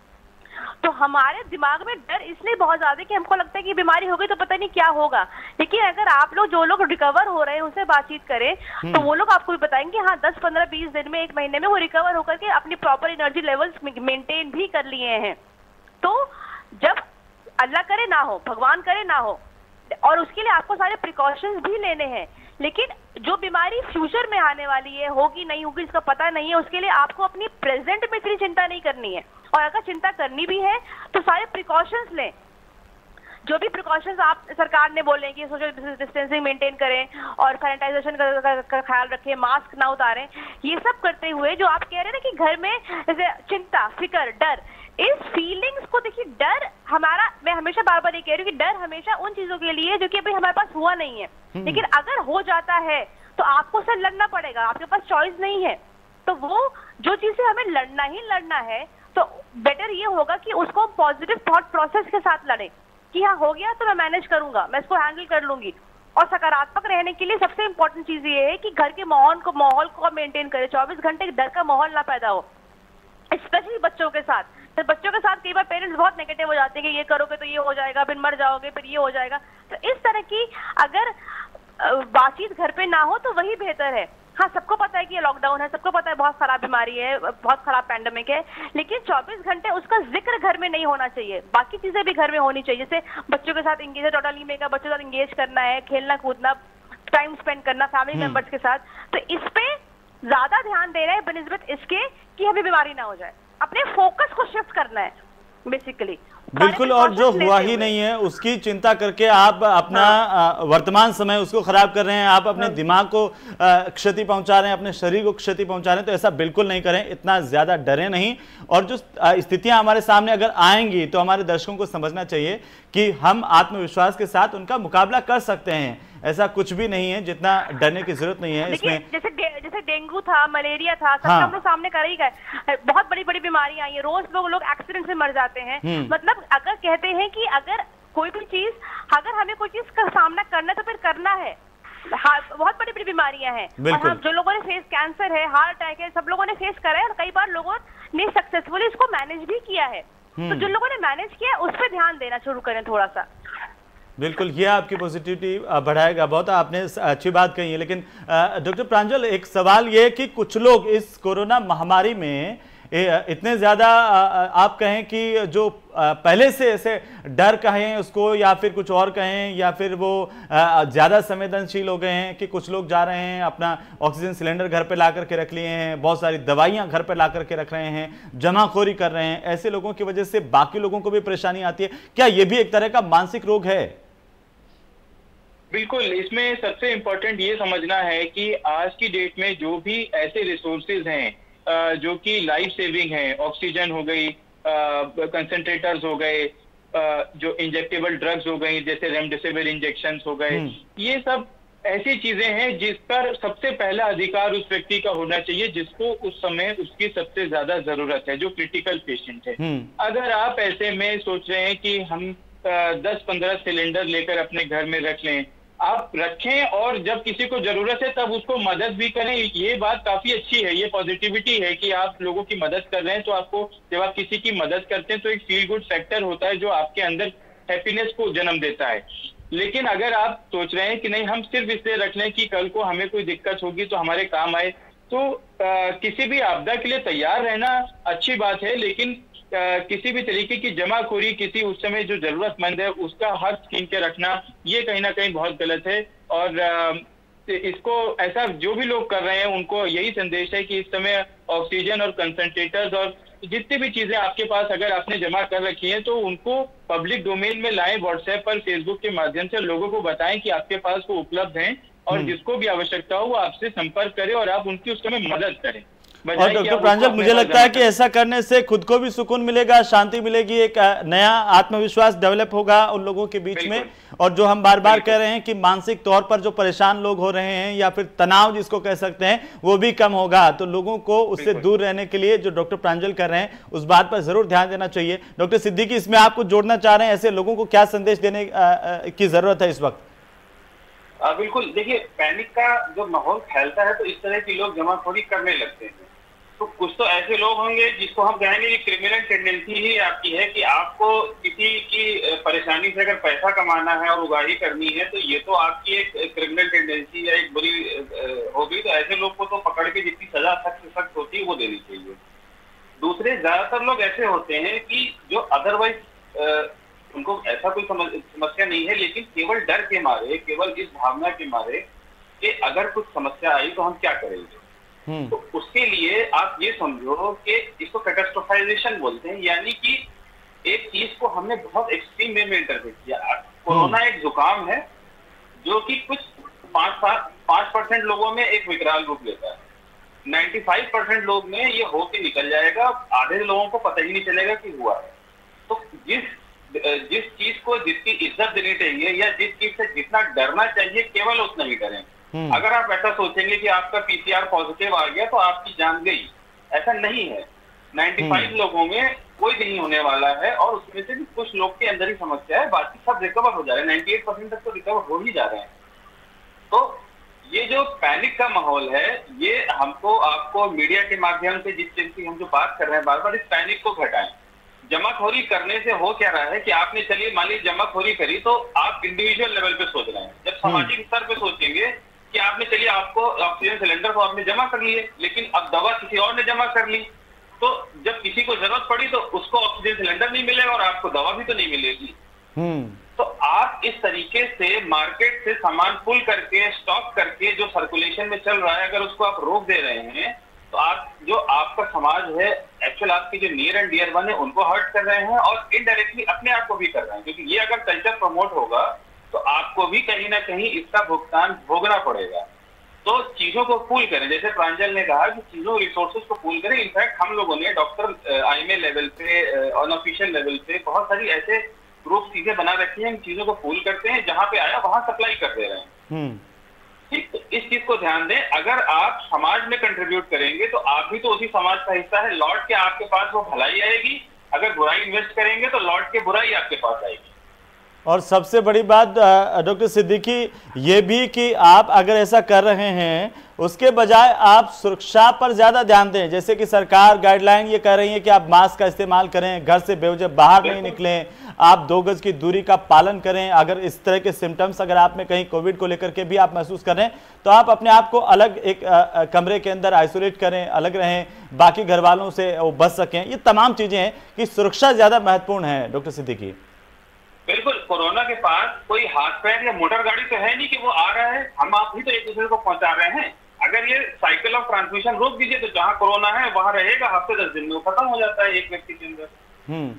तो हमारे दिमाग में डर इसलिए बहुत ज्यादा है कि हमको लगता है कि बीमारी हो गई तो पता नहीं क्या होगा। लेकिन अगर आप लोग, जो लोग रिकवर हो रहे हैं, उनसे बातचीत करें तो वो लोग आपको भी बताएंगे हाँ दस पंद्रह बीस दिन में, एक महीने में वो रिकवर होकर के अपनी प्रॉपर एनर्जी लेवल्स मेंटेन भी कर लिए हैं। तो जब अल्लाह करे ना हो, भगवान करे ना हो, और उसके लिए आपको सारे प्रिकॉशंस भी लेने हैं। लेकिन जो बीमारी फ्यूचर में आने वाली है, होगी नहीं होगी इसका पता नहीं है, उसके लिए आपको अपनी प्रेजेंट में इतनी चिंता नहीं करनी है। और अगर चिंता करनी भी है तो सारे प्रिकॉशंस लें, जो भी प्रिकॉशंस आप सरकार ने बोले कि सोशल डिस्टेंसिंग मेंटेन करें और सैनिटाइजेशन का, का, का ख्याल रखें, मास्क ना उतारें, ये सब करते हुए जो आप कह रहे हैं ना कि घर में जैसे चिंता, फिक्र, डर, इस फीलिंग्स को देखिए, डर हमारा, मैं हमेशा बार बार ये कह रही हूँ कि डर हमेशा उन चीजों के लिए जो कि अभी हमारे पास हुआ नहीं है, लेकिन अगर हो जाता है तो आपको उससे लड़ना पड़ेगा, आपके पास चॉइस नहीं है। तो वो जो चीजें हमें लड़ना ही लड़ना है, तो बेटर ये होगा कि उसको पॉजिटिव थॉट प्रोसेस के साथ लड़े कि हाँ हो गया तो मैं मैनेज करूंगा, मैं इसको हैंडल कर लूंगी। और सकारात्मक रहने के लिए सबसे इंपॉर्टेंट चीज ये है कि घर के माहौल को माहौल को मेंटेन करें, चौबीस घंटे डर का माहौल ना पैदा हो, स्पेशली बच्चों के साथ। तो बच्चों के साथ कई बार पेरेंट्स बहुत नेगेटिव हो जाते हैं कि ये करोगे तो ये हो जाएगा, फिर मर जाओगे, फिर ये हो जाएगा। तो इस तरह की अगर बातचीत घर पे ना हो तो वही बेहतर है। हाँ, सबको पता है कि ये लॉकडाउन है, सबको पता है बहुत खराब बीमारी है, बहुत खराब पैंडेमिक है, लेकिन चौबीस घंटे उसका जिक्र घर में नहीं होना चाहिए, बाकी चीजें भी घर में होनी चाहिए। जैसे बच्चों के साथ इंगेज, टोटली में का बच्चों के साथ इंगेज करना है, खेलना कूदना, टाइम स्पेंड करना फैमिली मेंबर्स के साथ। तो इस पे ज्यादा ध्यान दे रहे हैं बनिस्बत इसके कि हमें बीमारी ना हो जाए। अपने फोकस को शिफ्ट करना है बेसिकली। बिल्कुल, और जो हुआ ही नहीं है उसकी चिंता करके आप अपना हाँ। वर्तमान समय उसको खराब कर रहे हैं, आप अपने हाँ। दिमाग को क्षति पहुंचा रहे हैं, अपने शरीर को क्षति पहुंचा रहे हैं। तो ऐसा बिल्कुल नहीं करें, इतना ज्यादा डरे नहीं। और जो स्थितियां हमारे सामने अगर आएंगी तो हमारे दर्शकों को समझना चाहिए कि हम आत्मविश्वास के साथ उनका मुकाबला कर सकते हैं। ऐसा कुछ भी नहीं है जितना डरने की जरूरत नहीं है इसमें। जैसे डे, जैसे डेंगू था, मलेरिया था, सब हाँ। हम लोग सामने कर ही गए। बहुत बड़ी बड़ी बीमारियां आई है, रोज लोग लोग एक्सीडेंट से मर जाते हैं। मतलब अगर कहते हैं कि अगर कोई भी चीज, अगर हमें कोई चीज का सामना करना है तो फिर करना है। हाँ, बहुत बड़ी बड़ी बीमारियां हैं और हम जो लोगों ने फेस, कैंसर है, हार्ट अटैक है, सब लोगों ने फेस करा है और कई बार लोगों ने सक्सेसफुली इसको मैनेज भी किया है। तो जो लोगों ने मैनेज किया उस पर ध्यान देना शुरू करें थोड़ा सा। बिल्कुल, ये आपकी पॉजिटिविटी बढ़ाएगा बहुत। आपने अच्छी बात कही है। लेकिन डॉक्टर प्रांजल, एक सवाल ये है कि कुछ लोग इस कोरोना महामारी में इतने ज़्यादा आप कहें कि जो पहले से ऐसे डर कहें उसको, या फिर कुछ और कहें, या फिर वो ज़्यादा संवेदनशील हो गए हैं कि कुछ लोग जा रहे हैं अपना ऑक्सीजन सिलेंडर घर पे ला करके रख लिए हैं, बहुत सारी दवाइयां घर पे ला करके रख रहे हैं, जमाखोरी कर रहे हैं। ऐसे लोगों की वजह से बाकी लोगों को भी परेशानी आती है। क्या ये भी एक तरह का मानसिक रोग है? बिल्कुल, इसमें सबसे इम्पोर्टेंट ये समझना है कि आज की डेट में जो भी ऐसे रिसोर्सेज हैं जो कि लाइफ सेविंग है, ऑक्सीजन हो गई, कंसंट्रेटर्स हो गए, जो इंजेक्टेबल ड्रग्स हो गई जैसे रेमडेसिविर इंजेक्शन हो गए, ये सब ऐसी चीजें हैं जिस पर सबसे पहला अधिकार उस व्यक्ति का होना चाहिए जिसको उस समय उसकी सबसे ज्यादा जरूरत है, जो क्रिटिकल पेशेंट है। अगर आप ऐसे में सोच रहे हैं कि हम दस पंद्रह सिलेंडर लेकर अपने घर में रख लें, आप रखें और जब किसी को जरूरत है तब उसको मदद भी करें। ये बात काफी अच्छी है, ये पॉजिटिविटी है कि आप लोगों की मदद कर रहे हैं। तो आपको जब आप किसी की मदद करते हैं तो एक फील गुड फैक्टर होता है जो आपके अंदर हैप्पीनेस को जन्म देता है। लेकिन अगर आप सोच रहे हैं कि नहीं हम सिर्फ इसलिए रख लें कि कल को हमें कोई दिक्कत होगी तो हमारे काम आए, तो आ, किसी भी आपदा के लिए तैयार रहना अच्छी बात है, लेकिन आ, किसी भी तरीके की जमाखोरी किसी उस समय जो जरूरतमंद है उसका हक छीन के रखना ये कहीं ना कहीं बहुत गलत है। और आ, इसको ऐसा जो भी लोग कर रहे हैं उनको यही संदेश है कि इस समय ऑक्सीजन और कंसंट्रेटर्स और जितनी भी चीजें आपके पास अगर आपने जमा कर रखी हैं तो उनको पब्लिक डोमेन में लाएं, व्हाट्सएप पर, फेसबुक के माध्यम से लोगों को बताएं कि आपके पास वो उपलब्ध हैं और जिसको भी आवश्यकता हो वो आपसे संपर्क करे और आप उनकी उस समय मदद करें। और डॉक्टर प्रांजल, मुझे लगता है कि ऐसा करने से खुद को भी सुकून मिलेगा, शांति मिलेगी, एक नया आत्मविश्वास डेवलप होगा उन लोगों के बीच में। और जो हम बार बार कह रहे हैं कि मानसिक तौर पर जो परेशान लोग हो रहे हैं या फिर तनाव जिसको कह सकते हैं वो भी कम होगा। तो लोगों को उससे दूर रहने के लिए जो डॉक्टर प्रांजल कर रहे हैं उस बात पर जरूर ध्यान देना चाहिए। डॉक्टर सिद्दीकी, इसमें आपको जोड़ना चाह रहे हैं, ऐसे लोगों को क्या संदेश देने की जरूरत है इस वक्त? आ, बिल्कुल, देखिए पैनिक का जो माहौल फैलता है तो इस तरह के लोग जमाखोरी करने लगते हैं। तो कुछ तो ऐसे लोग होंगे जिसको हम कहेंगे कि क्रिमिनल टेंडेंसी ही आपकी है कि आपको किसी की परेशानी से अगर पैसा कमाना है और उगाही करनी है तो ये तो आपकी एक क्रिमिनल टेंडेंसी या एक बुरी होगी। तो ऐसे लोग को तो पकड़ के जितनी सजा सख्त सख्त होती है वो देनी चाहिए। दूसरे ज्यादातर लोग ऐसे होते हैं कि जो अदरवाइज उनको ऐसा कोई समस्या नहीं है, लेकिन केवल डर के मारे, केवल इस भावना के मारे कि अगर कुछ समस्या आई तो हम क्या करेंगे, तो उसके लिए आप ये समझो कि इसको कैटास्ट्रोफाइजेशन बोलते हैं, यानी कि एक चीज को हमने बहुत एक्सट्रीम वे में इंटरप्रेट किया। कोरोना एक जुकाम है जो कि कुछ पांच सात पांच परसेंट लोगों में एक विकराल रूप लेता है, पचानवे परसेंट लोग में ये होके निकल जाएगा, आधे लोगों को पता ही नहीं चलेगा कि हुआ है। तो जिस जिस चीज को जितनी इज्जत देनी चाहिए या जिस चीज से जितना डरना चाहिए केवल उतना ही डरें। अगर आप ऐसा सोचेंगे कि आपका पीसीआर पॉजिटिव आ गया तो आपकी जान गई, ऐसा नहीं है। पचानवे लोगों में कोई नहीं होने वाला है और उसमें से भी कुछ लोग के अंदर ही समस्या है, बाकी सब रिकवर हो जा रहे हैं, अट्ठानवे परसेंट तक तो रिकवर हो ही जा रहे हैं। तो ये जो पैनिक का माहौल है ये हमको आपको मीडिया के माध्यम से जिस चीज की हम जो बात कर रहे हैं बार बार, इस पैनिक को घटाएं। जमाखोरी करने से हो क्या रहा है कि आपने चलिए मान लीजिए जमाखोरी करी तो आप इंडिविजुअल लेवल पे सोच रहे हैं। जब सामाजिक स्तर पे सोचेंगे कि आपने चलिए आपको ऑक्सीजन सिलेंडर को आपने जमा कर लिए, लेकिन अब दवा किसी और ने जमा कर ली, तो जब किसी को जरूरत पड़ी तो उसको ऑक्सीजन सिलेंडर नहीं मिलेगा और आपको दवा भी तो नहीं मिलेगी। तो आप इस तरीके से मार्केट से सामान पुल करके स्टॉक करके जो सर्कुलेशन में चल रहा है अगर उसको आप रोक दे रहे हैं तो आप जो आपका समाज है, एक्चुअल आपके जो नियर एंड डियर वन है उनको हर्ट कर रहे हैं और इनडायरेक्टली अपने आप को भी कर रहे हैं, क्योंकि ये अगर कल्चर प्रमोट होगा तो आपको भी कहीं ना कहीं इसका भुगतान भोगना पड़ेगा। तो चीजों को पूल करें, जैसे प्रांजल ने कहा कि चीजों रिसोर्सेज को पूल करें। इनफैक्ट हम लोगों ने डॉक्टर आईएमए लेवल पे, अनऑफिशियल लेवल पे बहुत सारी ऐसे ग्रुप चीजें बना रखी हैं, चीजों को पूल करते हैं, जहां पे आया वहां सप्लाई कर दे रहे हैं। ठीक, तो इस चीज को ध्यान दें। अगर आप समाज में कंट्रीब्यूट करेंगे तो आप भी तो उसी समाज का हिस्सा है, लौट के आपके पास वो भलाई आएगी। अगर बुराई इन्वेस्ट करेंगे तो लौट के बुराई आपके पास आएगी। और सबसे बड़ी बात डॉक्टर सिद्दीकी ये भी कि आप अगर ऐसा कर रहे हैं उसके बजाय आप सुरक्षा पर ज्यादा ध्यान दें। जैसे कि सरकार गाइडलाइन ये कह रही है कि आप मास्क का इस्तेमाल करें, घर से बेवजह बाहर नहीं निकलें, आप दो गज की दूरी का पालन करें। अगर इस तरह के सिम्टम्स अगर आप में कहीं कोविड को लेकर के भी आप महसूस कर रहे हैं तो आप अपने आप को अलग एक आ, आ, कमरे के अंदर आइसोलेट करें, अलग रहें, बाकी घर वालों से वो बच सकें। ये तमाम चीजें हैं कि सुरक्षा ज्यादा महत्वपूर्ण है। डॉक्टर सिद्दीकी, बिल्कुल, कोरोना के पास कोई हाथ पैर या मोटर गाड़ी तो है नहीं कि वो आ रहा है, हम आप ही तो एक दूसरे को पहुंचा रहे हैं। अगर ये साइकिल ऑफ ट्रांसमिशन रोक दीजिए तो जहां कोरोना है वहां रहेगा, हफ्ते दस दिन में वो खत्म हो जाता है एक व्यक्ति के अंदर। हम्म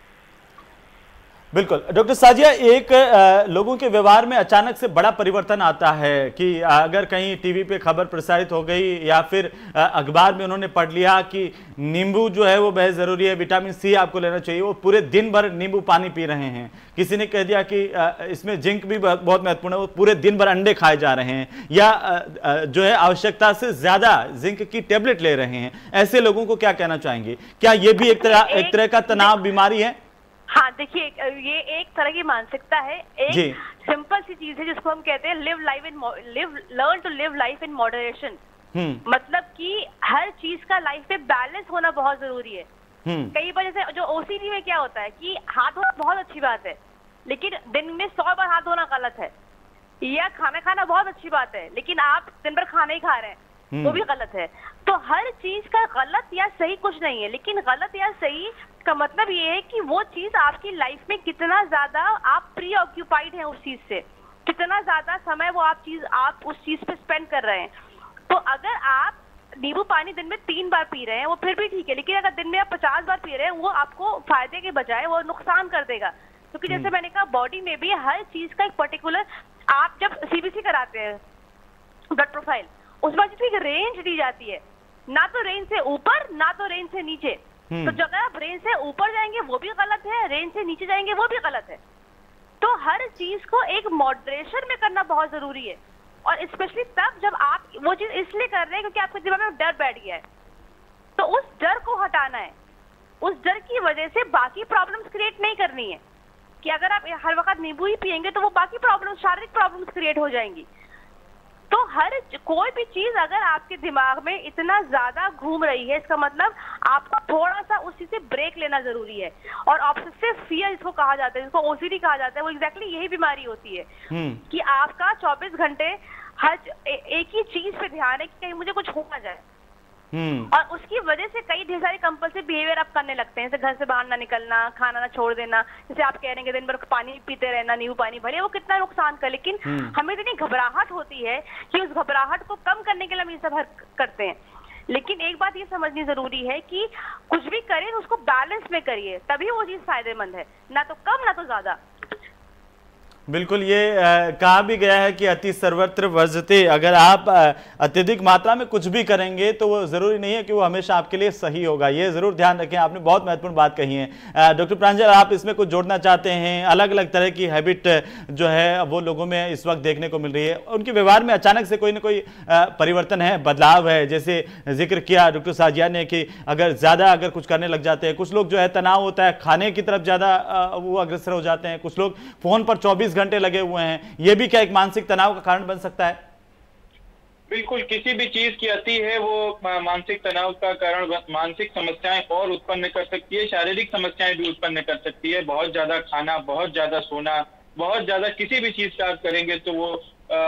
बिल्कुल। डॉक्टर साजिया, एक आ, लोगों के व्यवहार में अचानक से बड़ा परिवर्तन आता है कि अगर कहीं टीवी पे खबर प्रसारित हो गई या फिर आ, अखबार में उन्होंने पढ़ लिया कि नींबू जो है वो बहुत ज़रूरी है, विटामिन सी आपको लेना चाहिए, वो पूरे दिन भर नींबू पानी पी रहे हैं। किसी ने कह दिया कि आ, इसमें जिंक भी बहुत महत्वपूर्ण है, वो पूरे दिन भर अंडे खाए जा रहे हैं या आ, आ, जो है आवश्यकता से ज़्यादा जिंक की टेबलेट ले रहे हैं। ऐसे लोगों को क्या कहना चाहेंगे? क्या ये भी एक तरह एक तरह का तनाव बीमारी है? हाँ देखिए, ये एक तरह की मानसिकता है, एक सिंपल सी चीज है जिसको हम कहते हैं live life in live learn to live life in moderation. मतलब कि हर चीज का लाइफ में बैलेंस होना बहुत जरूरी है। कई बार जैसे जो ओसीडी में क्या होता है कि हाथ धोना बहुत अच्छी बात है, लेकिन दिन में सौ बार हाथ धोना गलत है, या खाना खाना बहुत अच्छी बात है लेकिन आप दिन भर खाना ही खा रहे हैं, वो भी गलत है। तो हर चीज का गलत या सही कुछ नहीं है, लेकिन गलत या सही का मतलब ये है कि वो चीज आपकी लाइफ में कितना ज्यादा आप प्री ऑक्यूपाइड हैं उस चीज से, कितना ज्यादा समय वो आप चीज आप उस चीज पे स्पेंड कर रहे हैं। तो अगर आप नींबू पानी दिन में तीन बार पी रहे हैं वो फिर भी ठीक है, लेकिन अगर दिन में आप पचास बार पी रहे हैं वो आपको फायदे के बजाय वो नुकसान कर देगा। क्योंकि जैसे मैंने कहा बॉडी में भी हर चीज का एक पर्टिकुलर, आप जब सीबीसी कराते हैं ब्लड प्रोफाइल, उसमें एक रेंज दी जाती है, ना तो रेंज से ऊपर ना तो रेंज से नीचे। तो अगर आप रेंज से ऊपर जाएंगे वो भी गलत है, रेंज से नीचे जाएंगे वो भी गलत है। तो हर चीज को एक मॉडरेशन में करना बहुत जरूरी है, और स्पेशली तब जब आप वो चीज इसलिए कर रहे हैं क्योंकि आपके दिमाग में डर बैठ गया है। तो उस डर को हटाना है, उस डर की वजह से बाकी प्रॉब्लम्स क्रिएट नहीं करनी है कि अगर आप हर वक्त नींबू ही पियेंगे तो वो बाकी प्रॉब्लम्स, शारीरिक प्रॉब्लम्स क्रिएट हो जाएंगी। तो हर कोई भी चीज अगर आपके दिमाग में इतना ज्यादा घूम रही है, इसका मतलब आपको थोड़ा सा उस चीज से ब्रेक लेना जरूरी है। और ऑब्सेसिव फियर जिसको कहा जाता है, जिसको ओसीडी कहा जाता है, वो एग्जैक्टली यही बीमारी होती है कि आपका चौबीस घंटे हर ए, एक ही चीज पे ध्यान है कि कहीं मुझे कुछ हो ना जाए, और उसकी वजह से कई ढेर सारे कंपल्सिव बिहेवियर आप करने लगते हैं, जैसे घर से बाहर ना निकलना, खाना ना छोड़ देना, जैसे आप कह रहे हैं कि दिन भर पानी पीते रहना, नींबू पानी, भले वो कितना नुकसान कर, लेकिन हमें इतनी घबराहट होती है कि उस घबराहट को कम करने के लिए हम ये सब करते हैं। लेकिन एक बात ये समझनी जरूरी है कि कुछ भी करें उसको बैलेंस में करिए, तभी वो चीज फायदेमंद है, ना तो कम ना तो ज्यादा। बिल्कुल, ये आ, कहा भी गया है कि अति सर्वत्र वर्जते। अगर आप आ, अत्यधिक मात्रा में कुछ भी करेंगे तो वो ज़रूरी नहीं है कि वो हमेशा आपके लिए सही होगा, ये ज़रूर ध्यान रखें। आपने बहुत महत्वपूर्ण बात कही है। डॉक्टर प्रांजल, आप इसमें कुछ जोड़ना चाहते हैं? अलग अलग तरह की हैबिट जो है वो लोगों में इस वक्त देखने को मिल रही है, उनके व्यवहार में अचानक से कोई ना कोई परिवर्तन है, बदलाव है। जैसे जिक्र किया डॉक्टर साजिया ने कि अगर ज़्यादा अगर कुछ करने लग जाते हैं, कुछ लोग जो है तनाव होता है खाने की तरफ ज़्यादा वो अग्रसर हो जाते हैं, कुछ लोग फ़ोन पर चौबीस घंटे लगे हुए हैं, ये भी क्या एक मानसिक तनाव का कारण बन सकता है? बिल्कुल, किसी भी चीज की अति है वो मानसिक तनाव का कारण, मानसिक समस्याएं और उत्पन्न कर सकती है, शारीरिक समस्याएं भी उत्पन्न कर सकती है। बहुत ज्यादा खाना, बहुत ज्यादा सोना, बहुत ज्यादा किसी भी चीज का आप करेंगे तो वो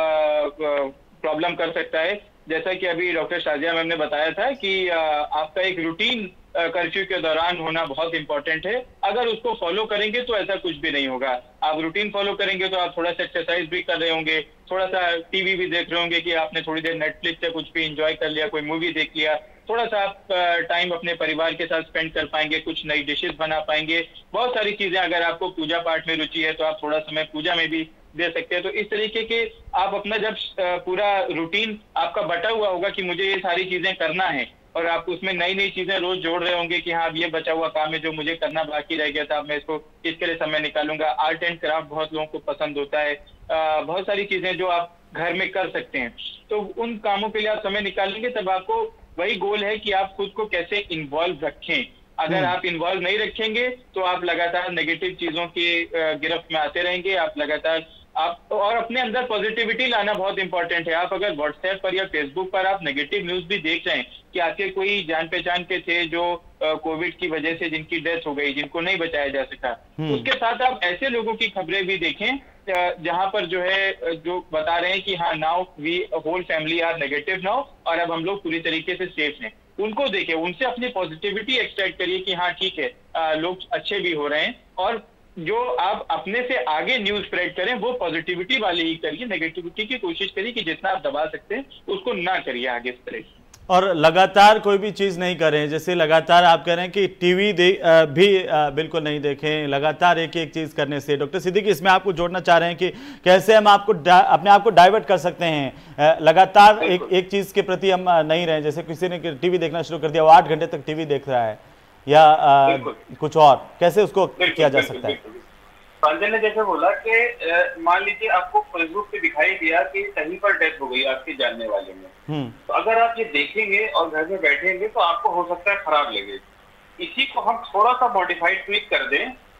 प्रॉब्लम कर सकता है। जैसा कि अभी डॉक्टर शाजिया मैम ने बताया था कि आ, आपका एक रूटीन कर्फ्यू के दौरान होना बहुत इंपॉर्टेंट है। अगर उसको फॉलो करेंगे तो ऐसा कुछ भी नहीं होगा। आप रूटीन फॉलो करेंगे तो आप थोड़ा सा एक्सरसाइज भी कर रहे होंगे, थोड़ा सा टीवी भी देख रहे होंगे कि आपने थोड़ी देर नेटफ्लिक्स से कुछ भी एंजॉय कर लिया, कोई मूवी देख लिया, थोड़ा सा आप टाइम अपने परिवार के साथ स्पेंड कर पाएंगे, कुछ नई डिशेस बना पाएंगे, बहुत सारी चीजें। अगर आपको पूजा पाठ में रुचि है तो आप थोड़ा समय पूजा में भी दे सकते हैं। तो इस तरीके के आप अपना जब पूरा रूटीन आपका बटा हुआ होगा कि मुझे ये सारी चीजें करना है, और आप उसमें नई नई चीजें रोज जोड़ रहे होंगे कि हाँ ये बचा हुआ काम है जो मुझे करना बाकी रह गया था, मैं इसको इसके लिए समय निकालूंगा। आर्ट एंड क्राफ्ट बहुत लोगों को पसंद होता है, आ, बहुत सारी चीजें जो आप घर में कर सकते हैं, तो उन कामों के लिए आप समय निकालेंगे। तब आपको वही गोल है कि आप खुद को कैसे इन्वॉल्व रखें। अगर आप इन्वॉल्व नहीं रखेंगे तो आप लगातार नेगेटिव चीजों की गिरफ्त में आते रहेंगे। आप लगातार आप और अपने अंदर पॉजिटिविटी लाना बहुत इंपॉर्टेंट है। आप अगर व्हाट्सएप पर या फेसबुक पर आप नेगेटिव न्यूज भी देख रहे हैं कि आपके कोई जान पहचान के थे जो कोविड की वजह से जिनकी डेथ हो गई, जिनको नहीं बचाया जा सका, उसके साथ आप ऐसे लोगों की खबरें भी देखें जहां पर जो है जो बता रहे हैं कि हाँ now we whole family are negative now, और अब हम लोग पूरी तरीके से सेफ हैं। उनको देखें, उनसे अपनी पॉजिटिविटी एक्सट्रैक्ट करिए कि हाँ ठीक है लोग अच्छे भी हो रहे हैं, और जो आप अपने से आगे न्यूज स्प्रेड करें वो पॉजिटिविटी वाली ही करिए। नेगेटिविटी की कोशिश करिए कि जितना आप दबा सकते हैं उसको ना करिए आगे स्प्रेड। और लगातार कोई भी चीज़ नहीं करें, जैसे लगातार आप कह रहे हैं कि टीवी दे, आ, भी आ, बिल्कुल नहीं देखें, लगातार एक एक चीज़ करने से। डॉक्टर सिद्दीकी, इसमें आपको जोड़ना चाह रहे हैं कि कैसे हम आपको अपने आप को डाइवर्ट कर सकते हैं, आ, लगातार एक एक चीज़ के प्रति हम नहीं रहें। जैसे किसी ने टीवी देखना शुरू कर दिया, वो आठ घंटे तक टीवी देख रहा है या आ, कुछ और, कैसे उसको किया जा सकता है? प्रांजल ने जैसे बोला कि मान लीजिए आपको फेसबुक पे दिखाई दिया कि कहीं पर डेथ हो गई आपके जानने वाले में, तो अगर आप ये देखेंगे और घर में बैठेंगे तो आपको हो सकता है खराब लगे। इसी को हम थोड़ा सा मॉडिफाइड ट्वीट कर दें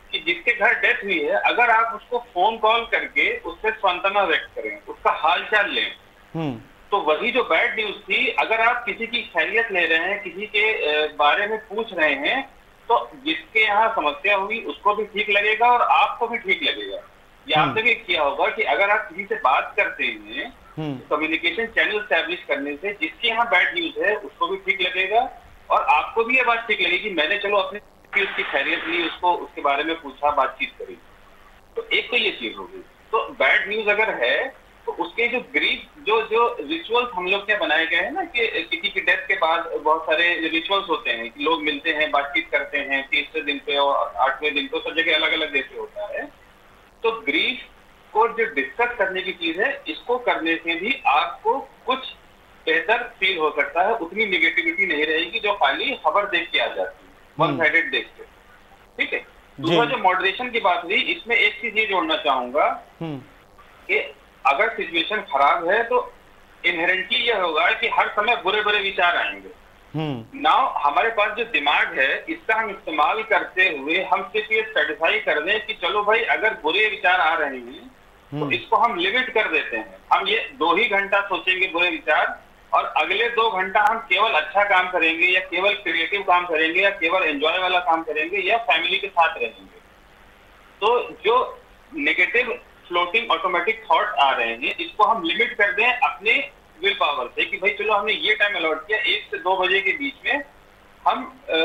कि जिसके घर डेथ हुई है, अगर आप उसको फोन कॉल करके उससे सांत्वना व्यक्त करें, उसका हालचाल लें, तो वही जो बैड न्यूज थी, अगर आप किसी की खैरियत ले रहे हैं, किसी के बारे में पूछ रहे हैं, तो जिसके यहाँ समस्या हुई उसको भी ठीक लगेगा और आपको भी ठीक लगेगा। ये आपने भी किया होगा कि अगर आप किसी से बात करते हैं, कम्युनिकेशन चैनल स्टैब्लिश करने से जिसके यहाँ बैड न्यूज है उसको भी ठीक लगेगा और आपको भी ये बात ठीक लगेगी, मैंने चलो अपने उसकी खैरियत ली, उसको उसके बारे में पूछा, बातचीत करी। तो एक तो ये चीज होगी। तो बैड न्यूज अगर है तो उसके जो ग्रीफ जो जो रिचुअल्स हम लोग के बनाए गए हैं ना, कि किसी की डेथ के बाद बहुत सारे रिचुअल्स होते हैं कि लोग मिलते हैं, बातचीत करते हैं, तीसरे दिन पे और आठवें दिन पे, सब जगह अलग अलग जैसे होता है। तो ग्रीफ को जो डिस्कस करने की चीज है, इसको करने से भी आपको कुछ बेहतर फील हो सकता है, उतनी निगेटिविटी नहीं रहेगी जो खाली खबर देख के आ जाती है, वन साइडेड देख के। ठीक है। दूसरा जो मॉडरेशन की बात हुई, इसमें एक चीज ये जोड़ना चाहूंगा कि अगर सिचुएशन खराब है तो इनहेरेंटली ये होगा कि हर समय बुरे बुरे विचार आएंगे। नाउ हमारे पास जो दिमाग है, इसका हम इस्तेमाल करते हुए हम सिर्फ ये सर्टिफाई कर दें कि चलो भाई अगर बुरे विचार आ रहे हैं तो इसको हम लिमिट कर देते हैं। हम ये दो ही घंटा सोचेंगे बुरे विचार और अगले दो घंटा हम केवल अच्छा काम करेंगे या केवल क्रिएटिव काम करेंगे या केवल एंजॉय वाला काम करेंगे या फैमिली के साथ रहेंगे। तो जो नेगेटिव फ्लोटिंग ऑटोमेटिक थॉट आ रहे हैं, इसको हम लिमिट कर दें अपने विल पावर से कि भाई चलो हमने ये टाइम अलॉट किया, एक से दो बजे के बीच में हम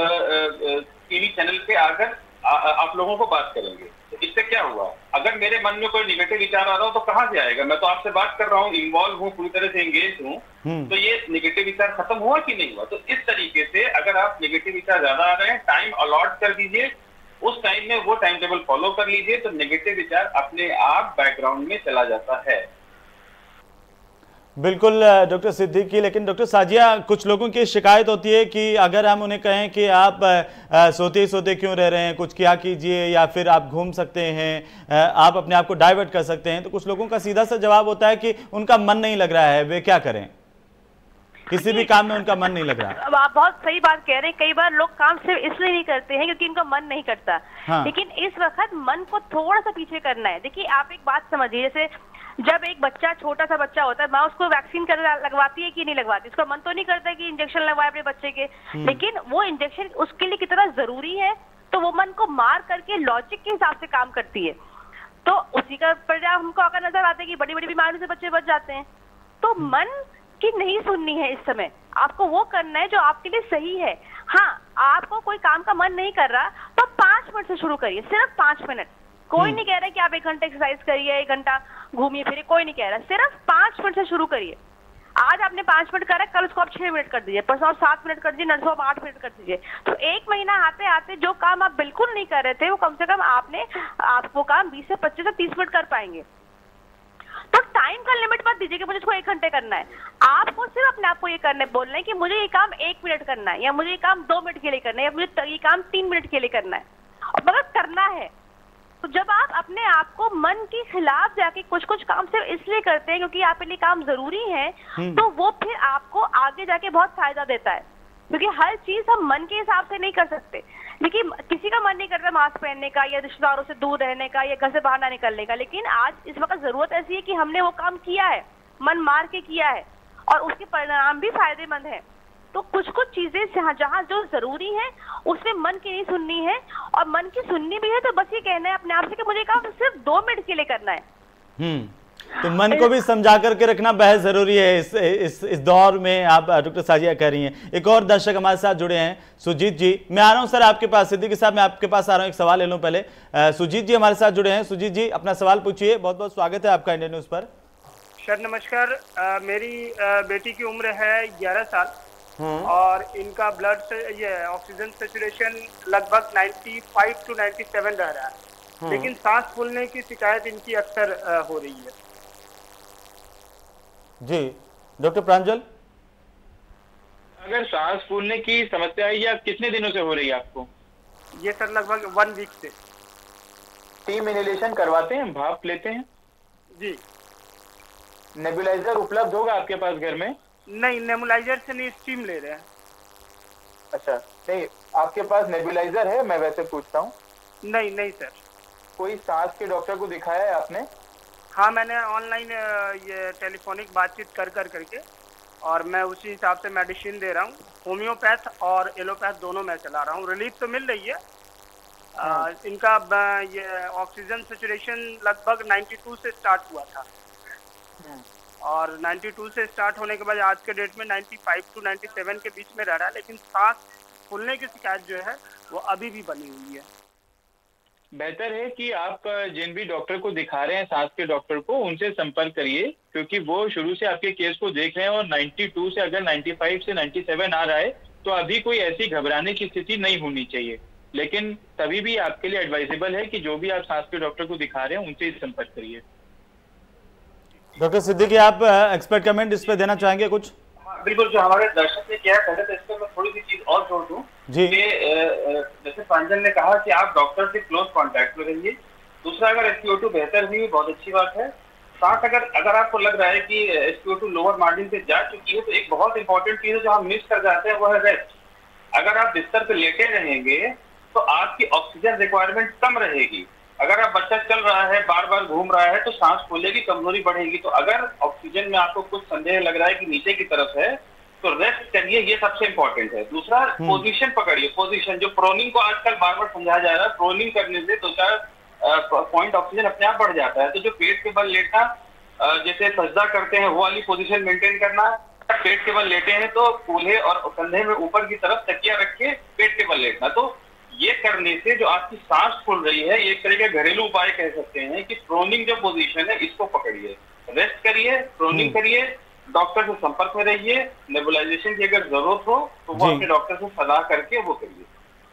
टीवी चैनल पे आकर आ, आप लोगों को बात करेंगे। तो इससे क्या हुआ, अगर मेरे मन में कोई निगेटिव विचार आ रहा हो तो कहाँ से आएगा? मैं तो आपसे बात कर रहा हूँ, इन्वॉल्व हूँ, पूरी तरह से एंगेज हूँ, तो ये निगेटिव विचार खत्म हुआ कि नहीं हुआ? तो इस तरीके से अगर आप निगेटिव विचार ज्यादा आ रहे हैं, टाइम अलॉट कर दीजिए, उस टाइम में वो टाइम टेबल फॉलो कर लीजिए, तो नेगेटिव विचार अपने आप बैकग्राउंड में चला जाता है। बिल्कुल डॉक्टर सिद्दीकी। लेकिन डॉक्टर साजिया, कुछ लोगों की शिकायत होती है कि अगर हम उन्हें कहें कि आप आ, सोते ही सोते क्यों रह रहे हैं, कुछ क्या कीजिए, या फिर आप घूम सकते हैं, आ, आप अपने आप को डाइवर्ट कर सकते हैं, तो कुछ लोगों का सीधा सा जवाब होता है कि उनका मन नहीं लग रहा है, वे क्या करें, किसी भी काम में उनका मन नहीं लग रहा। अब आप बहुत सही बात कह रहे हैं। कई बार लोग काम सिर्फ इसलिए नहीं करते हैं क्योंकि इनका मन नहीं करता। हाँ। लेकिन इस वक्त मन को थोड़ा सा पीछे करना है। देखिए, आप एक बात समझिए, जैसे जब एक बच्चा, छोटा सा बच्चा होता है, माँ उसको वैक्सीन कर लगवाती है कि नहीं लगवाती, उसका मन तो नहीं करता है कि इंजेक्शन लगवाए अपने बच्चे के, लेकिन वो इंजेक्शन उसके लिए कितना जरूरी है, तो वो मन को मार करके लॉजिक के हिसाब से काम करती है। तो उसी का परिणाम हमको अगर नजर आता है कि बड़ी बड़ी बीमारियों से बच्चे बच जाते हैं। तो मन की नहीं सुननी है, इस समय आपको वो करना है जो आपके लिए सही है। हाँ, आपको कोई काम का मन नहीं कर रहा तो पांच मिनट से शुरू करिए, सिर्फ पांच मिनट। कोई नहीं कह रहा कि आप एक घंटा एक्सरसाइज करिए, एक घंटा घूमिए फिरिए, कोई नहीं कह रहा, सिर्फ पांच मिनट से शुरू करिए। आज आपने पांच मिनट करा, कल उसको आप छह मिनट कर दीजिए, परसों आप सात मिनट कर दीजिए, नरसों आप आठ मिनट कर दीजिए। तो एक महीना आते आते जो काम आप बिल्कुल नहीं कर रहे थे, वो कम से कम आपने आप वो काम बीस से पच्चीस से तीस मिनट कर पाएंगे। तो टाइम का लिमिट मत दीजिए कि मुझे इसको एक घंटे करना है। आपको सिर्फ अपने आप को ये करना है, बोलना है कि मुझे ये काम एक मिनट करना है, या मुझे ये काम दो मिनट के लिए करना है, या मुझे ये काम तीन मिनट के लिए करना है, और मगर करना है। तो जब आप अपने आप को मन के खिलाफ जाके कुछ कुछ काम सिर्फ इसलिए करते हैं क्योंकि आपके लिए काम जरूरी है, तो वो फिर आपको आगे जाके बहुत फायदा देता है। क्योंकि हर चीज हम मन के हिसाब से नहीं कर सकते। देखिए, किसी का मन नहीं करता मास्क पहनने का, या रिश्तेदारों से दूर रहने का, या घर से बाहर ना निकलने का, लेकिन आज इस वक्त जरूरत ऐसी है कि हमने वो काम किया है, मन मार के किया है, और उसके परिणाम भी फायदेमंद है। तो कुछ कुछ चीजें जहाँ जहाँ जो जरूरी है उसमें मन की नहीं सुननी है, और मन की सुननी भी है तो बस ये कहना है अपने आप से कि मुझे काम सिर्फ दो मिनट के लिए करना है। हम्म तो मन को भी समझा करके रखना बेहद जरूरी है इस इस इस दौर में, आप डॉक्टर साजिया कह रही हैं। एक और दर्शक हमारे साथ जुड़े हैं, सुजीत जी। मैं आ रहा हूं सर आपके पास, सिद्दीकी साहब मैं आपके पास आ रहा हूं, एक सवाल ले लूं पहले। आ, सुजीत जी हमारे साथ जुड़े हैं। सुजीत जी, अपना सवाल पूछिए। बहुत बहुत स्वागत है आपका इंडिया न्यूज पर। सर नमस्कार। आ, मेरी आ, बेटी की उम्र है ग्यारह साल और इनका ब्लड से ये ऑक्सीजन सेचुरेशन लगभग पचानवे टू सत्तानवे रह रहा है, लेकिन सांस फूलने की शिकायत इनकी अक्सर हो रही है। जी डॉक्टर प्रांजल, अगर सांस फूलने की समस्या है, या कितने दिनों से हो रही है आपको? ये सर लगभग वन वीक से। स्टीम इनहेलेशन करवाते हैं, भाप लेते हैं? जी। नेबुलाइजर उपलब्ध होगा आपके पास घर में? नहीं, नेबुलाइजर से नहीं, स्टीम ले रहे हैं। अच्छा, नहीं आपके पास नेबुलाइजर है? मैं वैसे पूछता हूँ। नहीं नहीं सर। कोई सांस के डॉक्टर को दिखाया है आपने? हाँ, मैंने ऑनलाइन ये टेलीफोनिक बातचीत कर कर करके, और मैं उसी हिसाब से मेडिसिन दे रहा हूँ। होम्योपैथ और एलोपैथ दोनों मैं चला रहा हूँ। रिलीफ तो मिल रही है। आ, इनका ये ऑक्सीजन सैचुरेशन लगभग बानवे से स्टार्ट हुआ था, और बानवे से स्टार्ट होने के बाद आज के डेट में पचानवे टू सत्तानवे के बीच में रह रहा है, लेकिन सांस फूलने की शिकायत जो है वो अभी भी बनी हुई है। बेहतर है कि आप जिन भी डॉक्टर को दिखा रहे हैं, सांस के डॉक्टर को, उनसे संपर्क करिए, क्योंकि वो शुरू से आपके केस को देख रहे हैं और बानवे से अगर पचानवे से सत्तानवे आ रहा है तो अभी कोई ऐसी घबराने की स्थिति नहीं होनी चाहिए। लेकिन तभी भी आपके लिए एडवाइजेबल है कि जो भी आप सांस के डॉक्टर को दिखा रहे हैं उनसे संपर्क करिए। डॉक्टर सिद्दीकी, आप एक्सपर्ट कमेंट इस पे देना चाहेंगे कुछ? हाँ, बिल्कुल। जो हमारे दर्शक ने किया पहले तो इस पर मैं थोड़ी सी चीज और जोड़ दूं कि जैसे प्रांजल ने कहा कि आप डॉक्टर से क्लोज कांटेक्ट में रहिए। दूसरा, अगर एस पी ओ टू बेहतर हुई बहुत अच्छी बात है। साथ अगर अगर आपको लग रहा है कि S P O two lower margin से जा चुकी है तो एक बहुत इंपॉर्टेंट चीज है जो हम मिस कर जाते हैं, वो है रेस्ट। अगर आप बिस्तर पे लेटे रहेंगे तो आपकी ऑक्सीजन रिक्वायरमेंट कम रहेगी। अगर आप बच्चा चल रहा है, बार बार घूम रहा है, तो सांस फूलेगी, कमजोरी बढ़ेगी। तो अगर ऑक्सीजन में आपको कुछ संदेह लग रहा है कि नीचे की तरफ है तो रेस्ट करिए, ये सबसे इंपॉर्टेंट है। दूसरा, पोजीशन पकड़िए। पोजीशन जो प्रोनिंग को आजकल बार बार समझाया जा रहा है, प्रोनिंग करने से दो चार पॉइंट ऑक्सीजन अपने आप बढ़ जाता है। तो जो पेट के बल लेटना, जैसे सजदा करते हैं, वो वाली पोजीशन मेंटेन करना। पेट के बल लेटे हैं तो कूल्हे और कंधे में ऊपर की तरफ तकिया रख के पेट के बल लेटना। तो ये करने से जो आपकी सांस फूल रही है, एक तरह के घरेलू उपाय कह सकते हैं कि प्रोनिंग जो पोजीशन है इसको पकड़िए, रेस्ट करिए, प्रोनिंग करिए, डॉक्टर से संपर्क में रहिए। नेबुलाइजेशन की अगर जरूरत हो तो वो अपने डॉक्टर से सलाह करके वो करिए।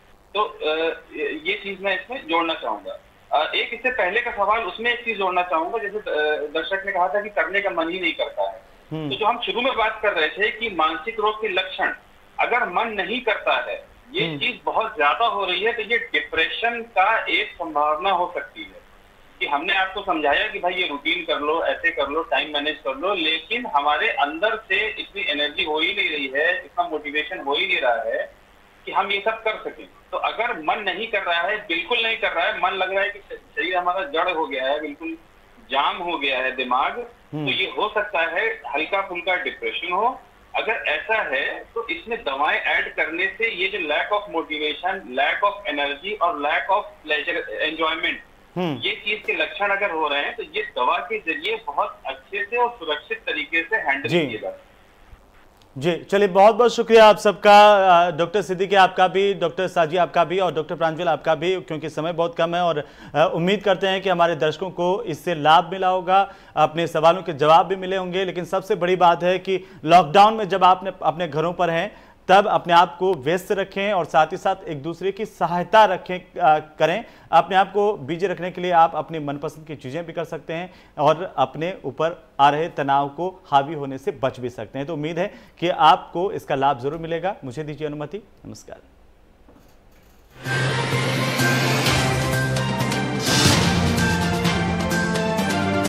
तो ये चीज मैं इसमें जोड़ना चाहूंगा। एक इससे पहले का सवाल, उसमें एक चीज जोड़ना चाहूंगा। जैसे दर्शक ने कहा था कि करने का मन ही नहीं करता है, तो जो हम शुरू में बात कर रहे थे कि मानसिक रोग के लक्षण, अगर मन नहीं करता है, ये चीज बहुत ज्यादा हो रही है, तो ये डिप्रेशन का एक संभावना हो सकती है। कि हमने आपको समझाया कि भाई ये रूटीन कर लो, ऐसे कर लो, टाइम मैनेज कर लो, लेकिन हमारे अंदर से इतनी एनर्जी हो ही नहीं रही है, इतना मोटिवेशन हो ही नहीं रहा है कि हम ये सब कर सकें। तो अगर मन नहीं कर रहा है, बिल्कुल नहीं कर रहा है, मन लग रहा है कि शरीर हमारा जड़ हो गया है, बिल्कुल जाम हो गया है दिमाग, तो ये हो सकता है हल्का फुल्का डिप्रेशन हो। अगर ऐसा है तो इसमें दवाएं ऐड करने से ये जो lack of motivation, lack of energy और लैक ऑफ प्लेजर, एंजॉयमेंट, ये चीज के लक्षण अगर हो रहे हैं तो ये दवा के जरिए बहुत अच्छे से और सुरक्षित तरीके से हैंडल किया जा सकता है। जी चलिए, बहुत बहुत शुक्रिया आप सबका। डॉक्टर सिद्दीकी आपका भी, डॉक्टर साजी आपका भी, और डॉक्टर प्रांजल आपका भी, क्योंकि समय बहुत कम है और उम्मीद करते हैं कि हमारे दर्शकों को इससे लाभ मिला होगा, अपने सवालों के जवाब भी मिले होंगे। लेकिन सबसे बड़ी बात है कि लॉकडाउन में जब आपने अपने घरों पर हैं तब अपने आप को व्यस्त रखें और साथ ही साथ एक दूसरे की सहायता रखें करें। अपने आप को बिजी रखने के लिए आप अपनी मनपसंद की चीज़ें भी कर सकते हैं और अपने ऊपर आ रहे तनाव को हावी होने से बच भी सकते हैं। तो उम्मीद है कि आपको इसका लाभ जरूर मिलेगा। मुझे दीजिए अनुमति, नमस्कार।